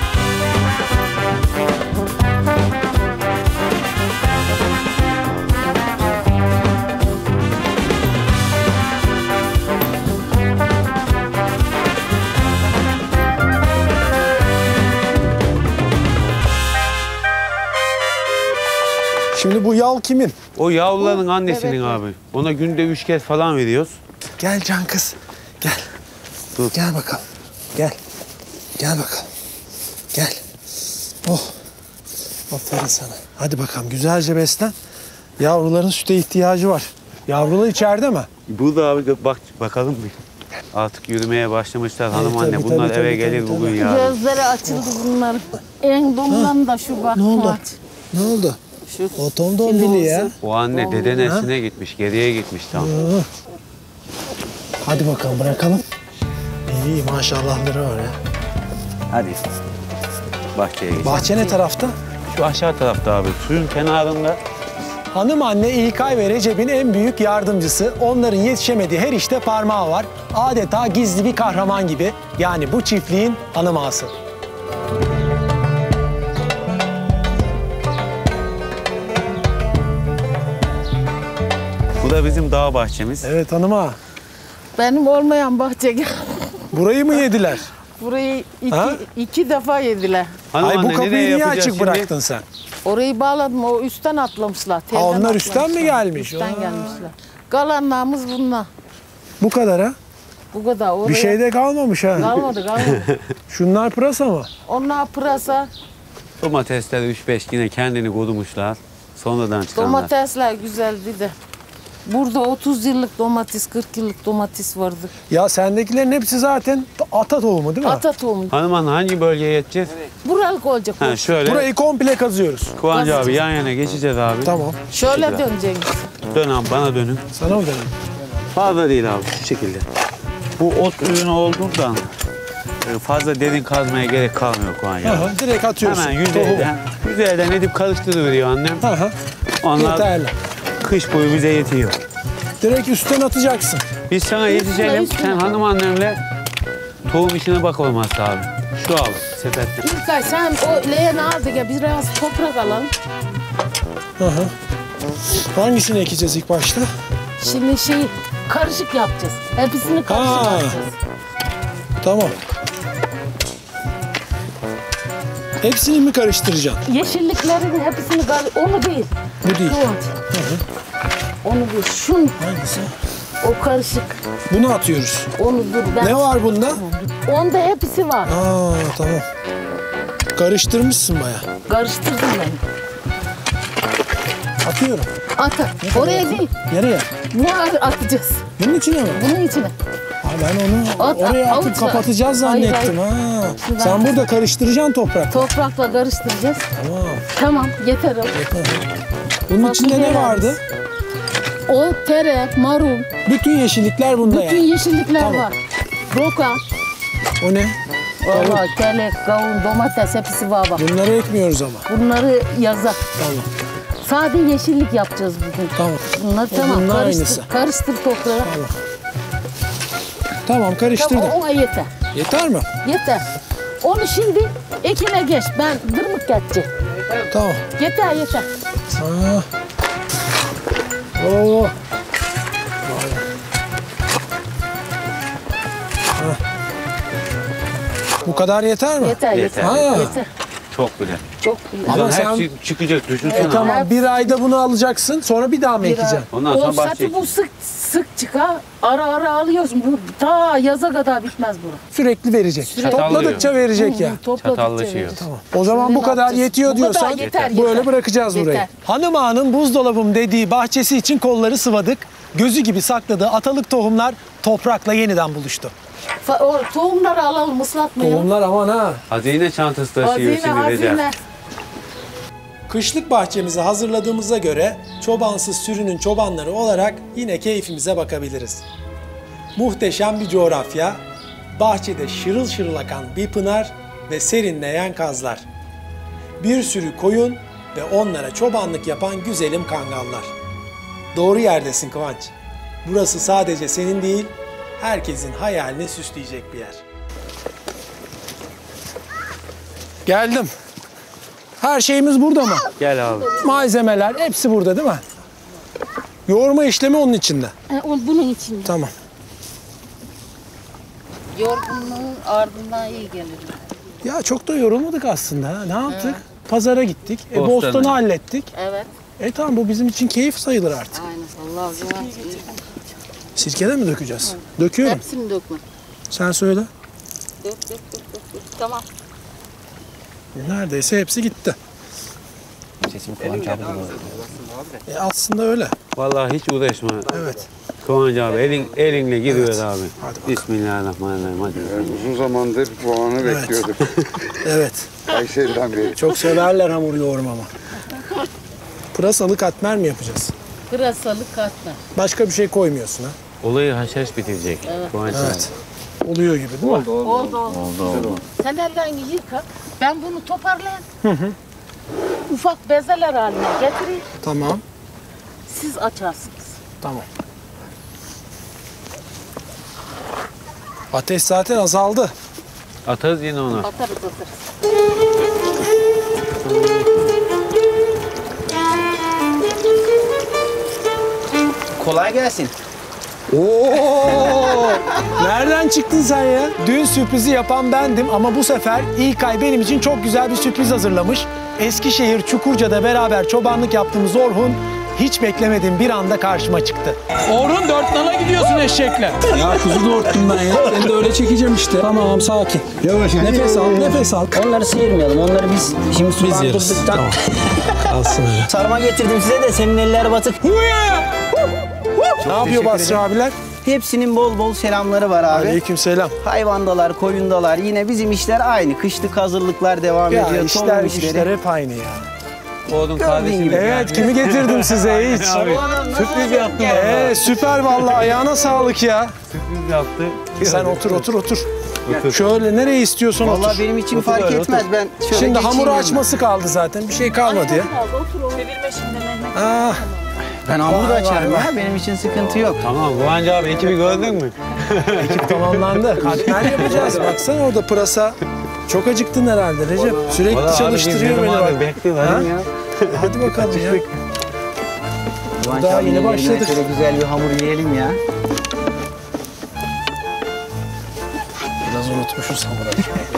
Şimdi bu yal kimin? O yavruların annesinin abi. Ona günde 3 kez falan veriyoruz. Gel can kız. Gel. Dur. Gel bakalım. Gel. Gel bakalım. Gel. Oh. Aferin sana. Hadi bakalım güzelce beslen. Yavruların süte ihtiyacı var. Yavrular içeride mi? Burada abi bakalım bir. Artık yürümeye başlamışlar hanım anne. tabii, Bunlar tabii, eve tabii, gelir tabii, bugün tabii. ya. Gözleri açıldı bunların. En dondan da şu bak. Ne oldu? Aç. Ne oldu? Şu O tombili ya. O anne dede nesline gitmiş, geriye gitmiş tam. Hadi bakalım bırakalım. İyi maşallahları var ya. Hadi. Bahçeye geç. Bahçe ne tarafta? Şu aşağı tarafta abi. Suyun kenarında. Hanım anne İlkay ve Recep'in en büyük yardımcısı. Onların yetişemediği her işte parmağı var. Adeta gizli bir kahraman gibi. Yani bu çiftliğin hanım ağası. Bu da bizim dağ bahçemiz. Evet hanım ağa. Benim olmayan bahçe. Burayı mı yediler? Burayı Ha? iki defa yediler. Hanım Ay bu anne, kapıyı nereye niye yapacağız açık şimdi? bıraktın sen? Orayı bağladım. O üstten atlamışlar. telden onlar üstten mi atlamışlar. gelmiş? Üstten Aa. gelmişler. Kalanlarımız bunlar. Bu kadar ha? Bu kadar. Oraya Bir şeyde kalmamış ha. kalmadı. Şunlar pırasa mı? Onlar pırasa, Domatesler 3-5 yine kendini korumuşlar. Sonradan çıkanlar. domatesler güzeldi de. Burada 30 yıllık domates, 40 yıllık domates vardı. Ya sendekilerin hepsi zaten ata tohumu değil mi? Ata tohumu. Hanım anne hangi bölgeye yeteceğiz? Buralık olacak. Ha, şöyle. Burayı komple kazıyoruz. Kıvanç abi yan yana geçeceğiz abi. Tamam. Şöyle döneceğiz. Dön abi bana dönün. Sana mı dedim? Fazla değil abi şu şekilde. Bu ot ürünü olduğundan fazla derin kazmaya gerek kalmıyor Kıvanç abi. Aha, direkt atıyorsun. Hemen yüzeyden edip karıştırıveriyor annem. Aha. Onlar Yeterli. kış boyu bize yetiyor. Direkt üstten atacaksın. Biz sana yetişelim. üstüne. Sen hanım annemle tohum işine bak olmazsa abi. Şu al sepetten. İlkay sen o leğeni aldık ya biraz toprak alalım. Aha. Hangisini ekeceğiz ilk başta? Şimdi karışık yapacağız. Hepsini karışık Ha. yapacağız. Tamam. Hepsini mi karıştıracaksın? Yeşilliklerin hepsini onu değil. Bu değil. Onu değil. Şun Hangisi? o karışık. Bunu atıyoruz. Onu dur ben. Ne var bunda? Onda hepsi var. Aa tamam. Karıştırmışsın bayağı. Karıştırdım ben. Atıyorum. Ata. Oraya değil. Nereye? Bunu atacağız. Bunun içine mi? Bunun içine. Ha, ben onu oraya atıp avuçla. kapatacağız Hayır, zannettim. hayır. Ha. Şuradan- Sen burada karıştıracaksın toprak. Toprakla karıştıracağız. Tamam. Tamam yeter o. Bunun içinde ne Fasulyeler. vardı? O tere, marul, Bütün yeşillikler bunda bütün yani. yeşillikler Tamam. var. Roka, O ne? vallahi kelek, kavun, domates hepsi var bak. Bunları ekmiyoruz ama. Bunları yazar. Tamam. Sade yeşillik yapacağız bugün. Tamam. Bunlar tamam. bunlar Karıştır, aynısı. karıştır toprağı. Tamam. Tamam, karıştırdım. Tamam, ona yeter. Yeter mi? Yeter. Onu şimdi ekine geç. Ben dırmık geçeceğim. Tamam. Yeter yeter. Ha. Oo. Ha. Bu kadar yeter mi? Yeter yeter. Ha. Yeter. Çok bile. Çok iyi. Ama Hepsi sen çıkacak düşünsene. tamam, bir ayda bunu alacaksın, sonra bir daha mı ekeceksin? Ondan O sonra bahçe. saçı bu sık çıkar. Ara ara alıyorsun. Bu ta yaza kadar bitmez bu. Sürekli verecek. Topladıkça verecek ya. Çatallaşıyor. Tamam. O zaman bu kadar yetiyor Bu kadar diyorsan yeter, böyle yeter. bırakacağız burayı. Yeter. Hanım ağanın buzdolabım dediği bahçesi için kolları sıvadık. Gözü gibi sakladığı atalık tohumlar toprakla yeniden buluştu. O tohumları alalım, ıslatmayalım. Tohumlar aman ha. Hazine çantası taşıyor şimdi Recep. Kışlık bahçemizi hazırladığımıza göre çobansız sürünün çobanları olarak yine keyfimize bakabiliriz. Muhteşem bir coğrafya, bahçede şırıl şırıl akan bir pınar ve serinleyen kazlar. Bir sürü koyun ve onlara çobanlık yapan güzelim kangallar. Doğru yerdesin Kıvanç. Burası sadece senin değil, herkesin hayalini süsleyecek bir yer. Geldim. Her şeyimiz burada mı? Gel abi. Malzemeler hepsi burada değil mi? Yoğurma işlemi onun içinde. Bunun içinde. Tamam. Yorgunluğun ardından iyi gelir. Ya çok da yorulmadık aslında. Ha. Ne yaptık? Pazara gittik. Bostanı. Bostanı hallettik. Evet. Tamam, bu bizim için keyif sayılır artık. Aynen. Allah razı olsun. Sirkede mi dökeceğiz? Döküyorum. Hepsini dökme. Sen söyle. Dök. Tamam. Neredeyse hepsi gitti. Sesimi Kıvanç abi Aslında öyle. Vallahi hiç uğraşma. Evet. Kıvanç abi elinle giriyor abi. Bismillahirrahmanirrahim. Hadi. Uzun zamandır bu anı bekliyorduk. Evet. Kayseri'den beri. Çok severler hamur yoğurmamı. Pırasalı katmer mi yapacağız? Pırasalı katmer. Başka bir şey koymuyorsun ha? Olayı haşhaş bitirecek. Kıvanç Evet. Oluyor gibi değil mi? Oldu. Sen ellerini yıka. Ben bunu toparlayayım. Ufak bezeler haline getireyim. Tamam. Siz açarsınız. Tamam. Ateş zaten azaldı. Atarız yine onu. Atarız. Kolay gelsin. Oo! Nereden çıktın sen ya? Dün sürprizi yapan bendim ama bu sefer İlkay benim için çok güzel bir sürpriz hazırlamış. Eskişehir Çukurca'da beraber çobanlık yaptığımız Orhun hiç beklemediğim bir anda karşıma çıktı. Orhun 4 nala gidiyorsun eşekle. Ya kuzu doğurttum ben ya. Seni de öyle çekeceğim işte. Tamam, sakin. Yavaş. Nefes al, nefes al. Onları sıyırmayalım. Onları biz şimdi Biz yeriz. sulandırdıktan. Tamam. Kalsın öyle. Sarma getirdim size de senin eller batık. Ne yapıyor Basri abiler? Hepsinin bol bol selamları var abi. Aleykümselam. Hayvandalar, koyundalar. Yine bizim işler aynı. Kışlık hazırlıklar devam Ya ediyor. işler Tohum güçler hep aynı ya. Oğlum kardeşim. gibi. Evet, kimi getirdim size hiç? Sürpriz yaptı. Süper vallahi, ayağına sağlık ya. Sürpriz yaptı. Sen otur. Şöyle nereye istiyorsan otur. Vallahi benim için fark etmez. Ben şöyle Şimdi hamuru geçeyim yanına. açması kaldı zaten. Bir şey kalmadı ya. Çevirme şimdi Mehmet. Ah, Ben hamur Vay, açarım vay, ya. Benim için sıkıntı yok. Tamam Kıvanç abi ekibi gördün mü? ekip tamamlandı. Katmer yapacağız. Baksana orada pırasa. Çok acıktın herhalde Recep. Sürekli çalıştırıyor beni bak. Bekliyorum ya. Hadi bakalım ya. Kıvanç Daha abinin yeni elinden başladık. Şöyle güzel bir hamur yiyelim ya. Biraz unutmuşuz hamuru.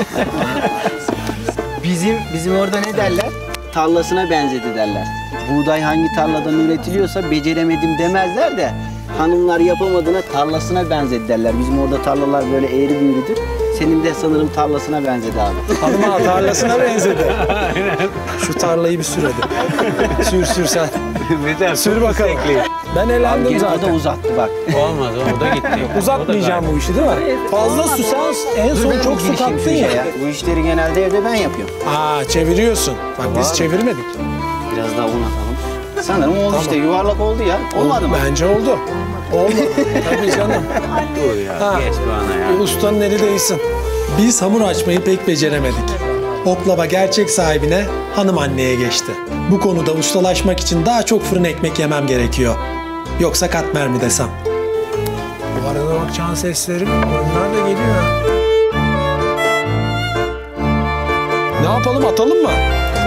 Bizim orada ne derler? Tarlasına benzedi derler. Buğday hangi tarladan üretiliyorsa beceremedim demezler de hanımlar yapamadığına tarlasına benzedi derler. Bizim orada tarlalar böyle eğri büğrüdür. Senin de sanırım tarlasına benzedi abi. Hanıma tarlasına benzedi. Şu tarlayı bir sür hadi. Sür sen. Sür bakalım. Ben elendim Gene o da zaten. uzattı bak. Olmaz o da gitti. Uzatmayacağım bu işi değil mi? Fazla su sen en son çok su kattın ya. Bu işleri genelde evde ben yapıyorum. Çeviriyorsun. Bak biz abi. çevirmedik. Biraz daha un atalım. Sanırım oldu işte yuvarlak oldu ya. Olmadı mı? Bence oldu. Olmadı. Tabii canım. Dur ya geç bana ya. Ustanın eli değsin. Biz hamur açmayı pek beceremedik. Oklava gerçek sahibine, hanım anneye geçti. Bu konuda ustalaşmak için daha çok fırın ekmek yemem gerekiyor. Yoksa katmer mi desem? Bu arada bak çan sesleri, onlar da geliyor. Ne yapalım, atalım mı?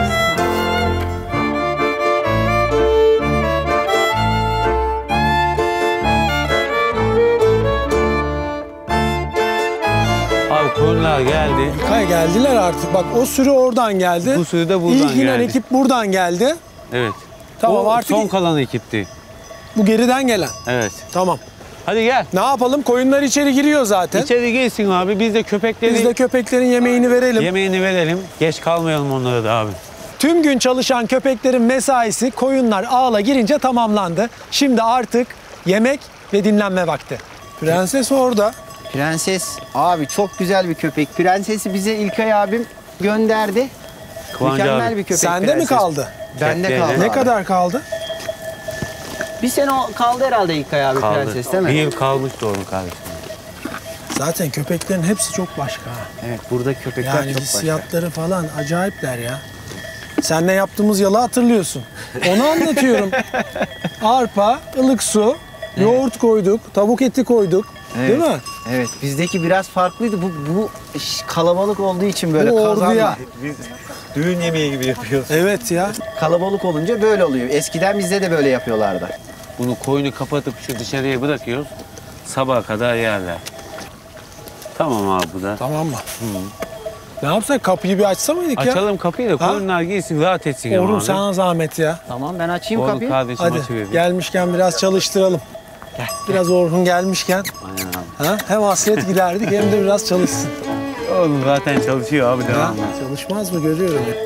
Abi koyunlar geldi. İlkay geldiler artık. Bak o sürü oradan geldi. Bu sürü de buradan İlk inen geldi. ekip buradan geldi. Evet. Tamam O artık son kalan ekipti. bu geriden gelen. Evet. Tamam. Hadi gel. Ne yapalım? Koyunlar içeri giriyor zaten. İçeri gelsin abi. Biz de köpekleri... Biz de köpeklerin yemeğini verelim. Yemeğini verelim. Geç kalmayalım onlara da abi. Tüm gün çalışan köpeklerin mesaisi koyunlar ağla girince tamamlandı. Şimdi artık yemek ve dinlenme vakti. Prenses orada. Prenses abi çok güzel bir köpek. Prensesi bize İlkay abim gönderdi. Kıvanç Mükemmel abi. bir köpek. Sende prenses. mi kaldı? Bende kaldı. Ne abi. kadar kaldı? Bir sene kaldı herhalde İlkay abi Kaldı. prenses değil mi? Bir yıl kalmıştı onun kardeşim. Zaten köpeklerin hepsi çok başka. Evet burada köpekler Yani çok başka. hissiyatları falan acayipler ya. Seninle yaptığımız yalı hatırlıyorsun. Onu anlatıyorum. Arpa, ılık su, yoğurt koyduk, tavuk eti koyduk. Evet. Değil mi? Evet bizdeki biraz farklıydı. Bu kalabalık olduğu için böyle Bu kazanla. orduya. Biz düğün yemeği gibi yapıyoruz. Evet ya. Kalabalık olunca böyle oluyor. Eskiden bizde de böyle yapıyorlardı. Bunu koyunu kapatıp şu dışarıya bırakıyoruz. Sabaha kadar yerler. Tamam abi bu da. Tamam mı? Ne yapsak, kapıyı bir açsa mıydık ya? Açalım kapıyı da koyunlar girsin, rahat etsin. Oğlum abi. sana zahmet ya. Tamam ben açayım Oğlum kapıyı. kardeşim Hadi açıverir. gelmişken biraz çalıştıralım. Biraz Orhun gelmişken Aynen abi. ha? Hem hasret giderdik hem de biraz çalışsın. Oğlum zaten çalışıyor abi Ha? devamlı. Çalışmaz mı, görüyorum ya.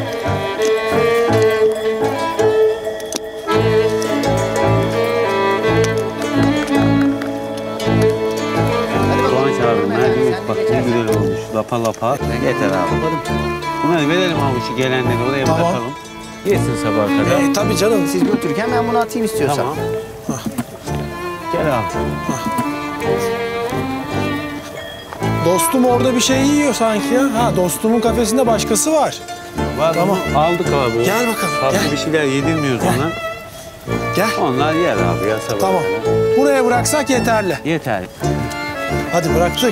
Kıvanç abi mercimek bak ne güzel olmuş. Lapa lapa. Yeter abi. Bunları verelim abi şu gelenleri oraya Tamam. bırakalım. Yesin sabaha kadar. Tabii canım. Siz götürürken ben bunu atayım istiyorsan. Tamam. Gel abi. Dostum orada bir şey yiyor sanki ya. Ha, dostumun kafesinde başkası var. Var Tamam. mı? Aldık abi. Gel bakalım, Tatlı gel. bir şeyler yedirmiyoruz ona. Gel. Onlar yer abi ya sabah. Tamam. Buraya bıraksak yeterli. Yeter. Hadi bıraktık.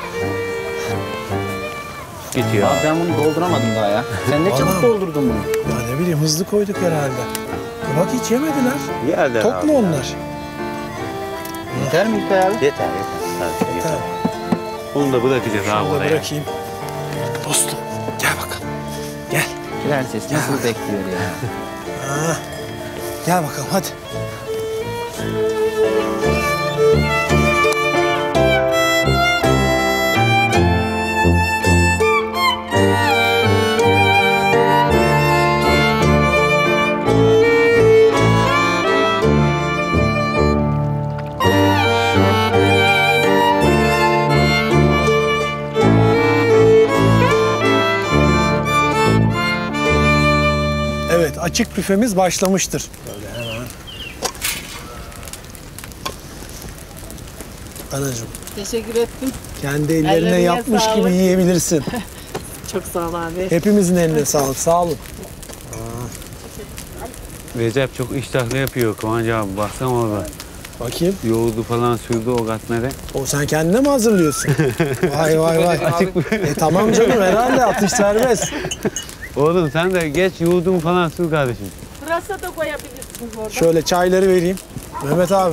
Bitiyor Abi abi. ben bunu dolduramadım daha ya. Sen ne çabuk Vallahi. doldurdun bunu? Ya ne bileyim, hızlı koyduk herhalde. Bak hiç yemediler. Yerler Tok abi. mu onlar? Yeter mi İlkay abi? Yeter. Sadece yeter. Onu da bırakacağız abi Şunu da oraya. bırakayım. Dostum gel bakalım. Gel. Prenses nasıl bekliyor ya? Ha. Gel bakalım hadi. Evet, açık büfemiz başlamıştır. Böyle hemen. Anacığım, Teşekkür ettim. kendi ellerine Ellerine yapmış sağlık. gibi yiyebilirsin. Çok sağ ol abi. Hepimizin eline sağlık, sağ olun. Recep çok iştahlı yapıyor Kıvanç abi. Baksana orada. Bakayım. Yoğurdu falan sürdü o katmere. O sen kendine mi hazırlıyorsun? Vay vay vay. Tamam canım, herhalde atış serbest. Oğlum sen de geç yoğurdun falan sür kardeşim. Pırasa da koyabilirsiniz orada. Şöyle çayları vereyim. Mehmet abi.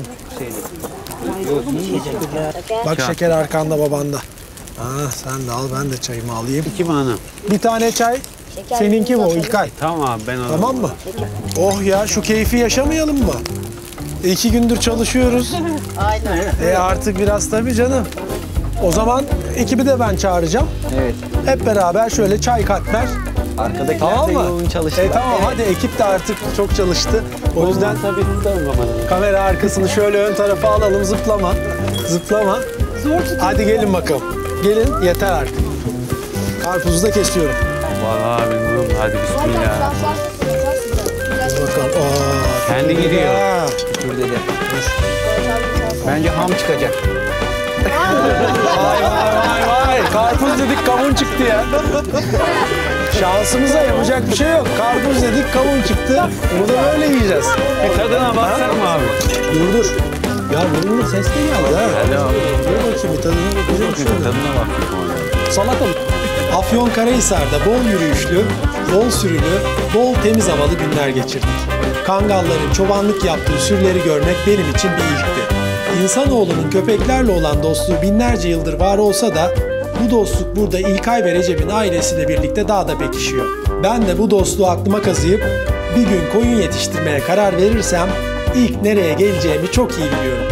Bak şeker arkanda babanda. Ha, sen de al, ben de çayımı alayım. Kim hanım? Bir tane çay. Seninki bu İlkay. Tamam abi ben alırım. Tamam mı? Oh ya, şu keyfi yaşamayalım mı? 2 gündür çalışıyoruz. Aynen. Artık biraz tabii canım. O zaman ekibi de ben çağıracağım. Evet. Hep beraber şöyle çay katmer. Arkadakiler Tamam de mı? yoğun çalıştılar. Tamam hadi, ekip de artık çok çalıştı. O yüzden tabii kamera arkasını şöyle ön tarafa alalım, zıplama. Zıplama. Hadi gelin bakalım. Gelin, yeter artık. Karpuzu da kesiyorum. Vallahi abi durum. Hadi bismillah. Hadi bakalım. Kendi gidiyor. Dur dedi. Bence ham çıkacak. Vay vay vay vay. Karpuz dedik, kavun çıktı ya. Şansımıza yapacak bir şey yok. Karpuz dedik, kavun çıktı. Bunu da böyle yiyeceğiz. Bir tadına baksak mı abi? Dur dur. Ya bunun ses de geldi ha. Hadi abi. Dur bakayım bir tadına bakacağım şöyle. Tadına bak. Salatalık. Afyonkarahisar'da bol yürüyüşlü, bol sürülü, bol temiz havalı günler geçirdik. Kangalların çobanlık yaptığı sürüleri görmek benim için bir ilkti. İnsanoğlunun köpeklerle olan dostluğu binlerce yıldır var olsa da bu dostluk burada İlkay ve Recep'in ailesiyle birlikte daha da pekişiyor. Ben de bu dostluğu aklıma kazıyıp bir gün koyun yetiştirmeye karar verirsem ilk nereye geleceğimi çok iyi biliyorum.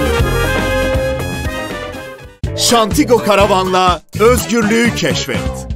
Şantigo Karavan'la özgürlüğü keşfet.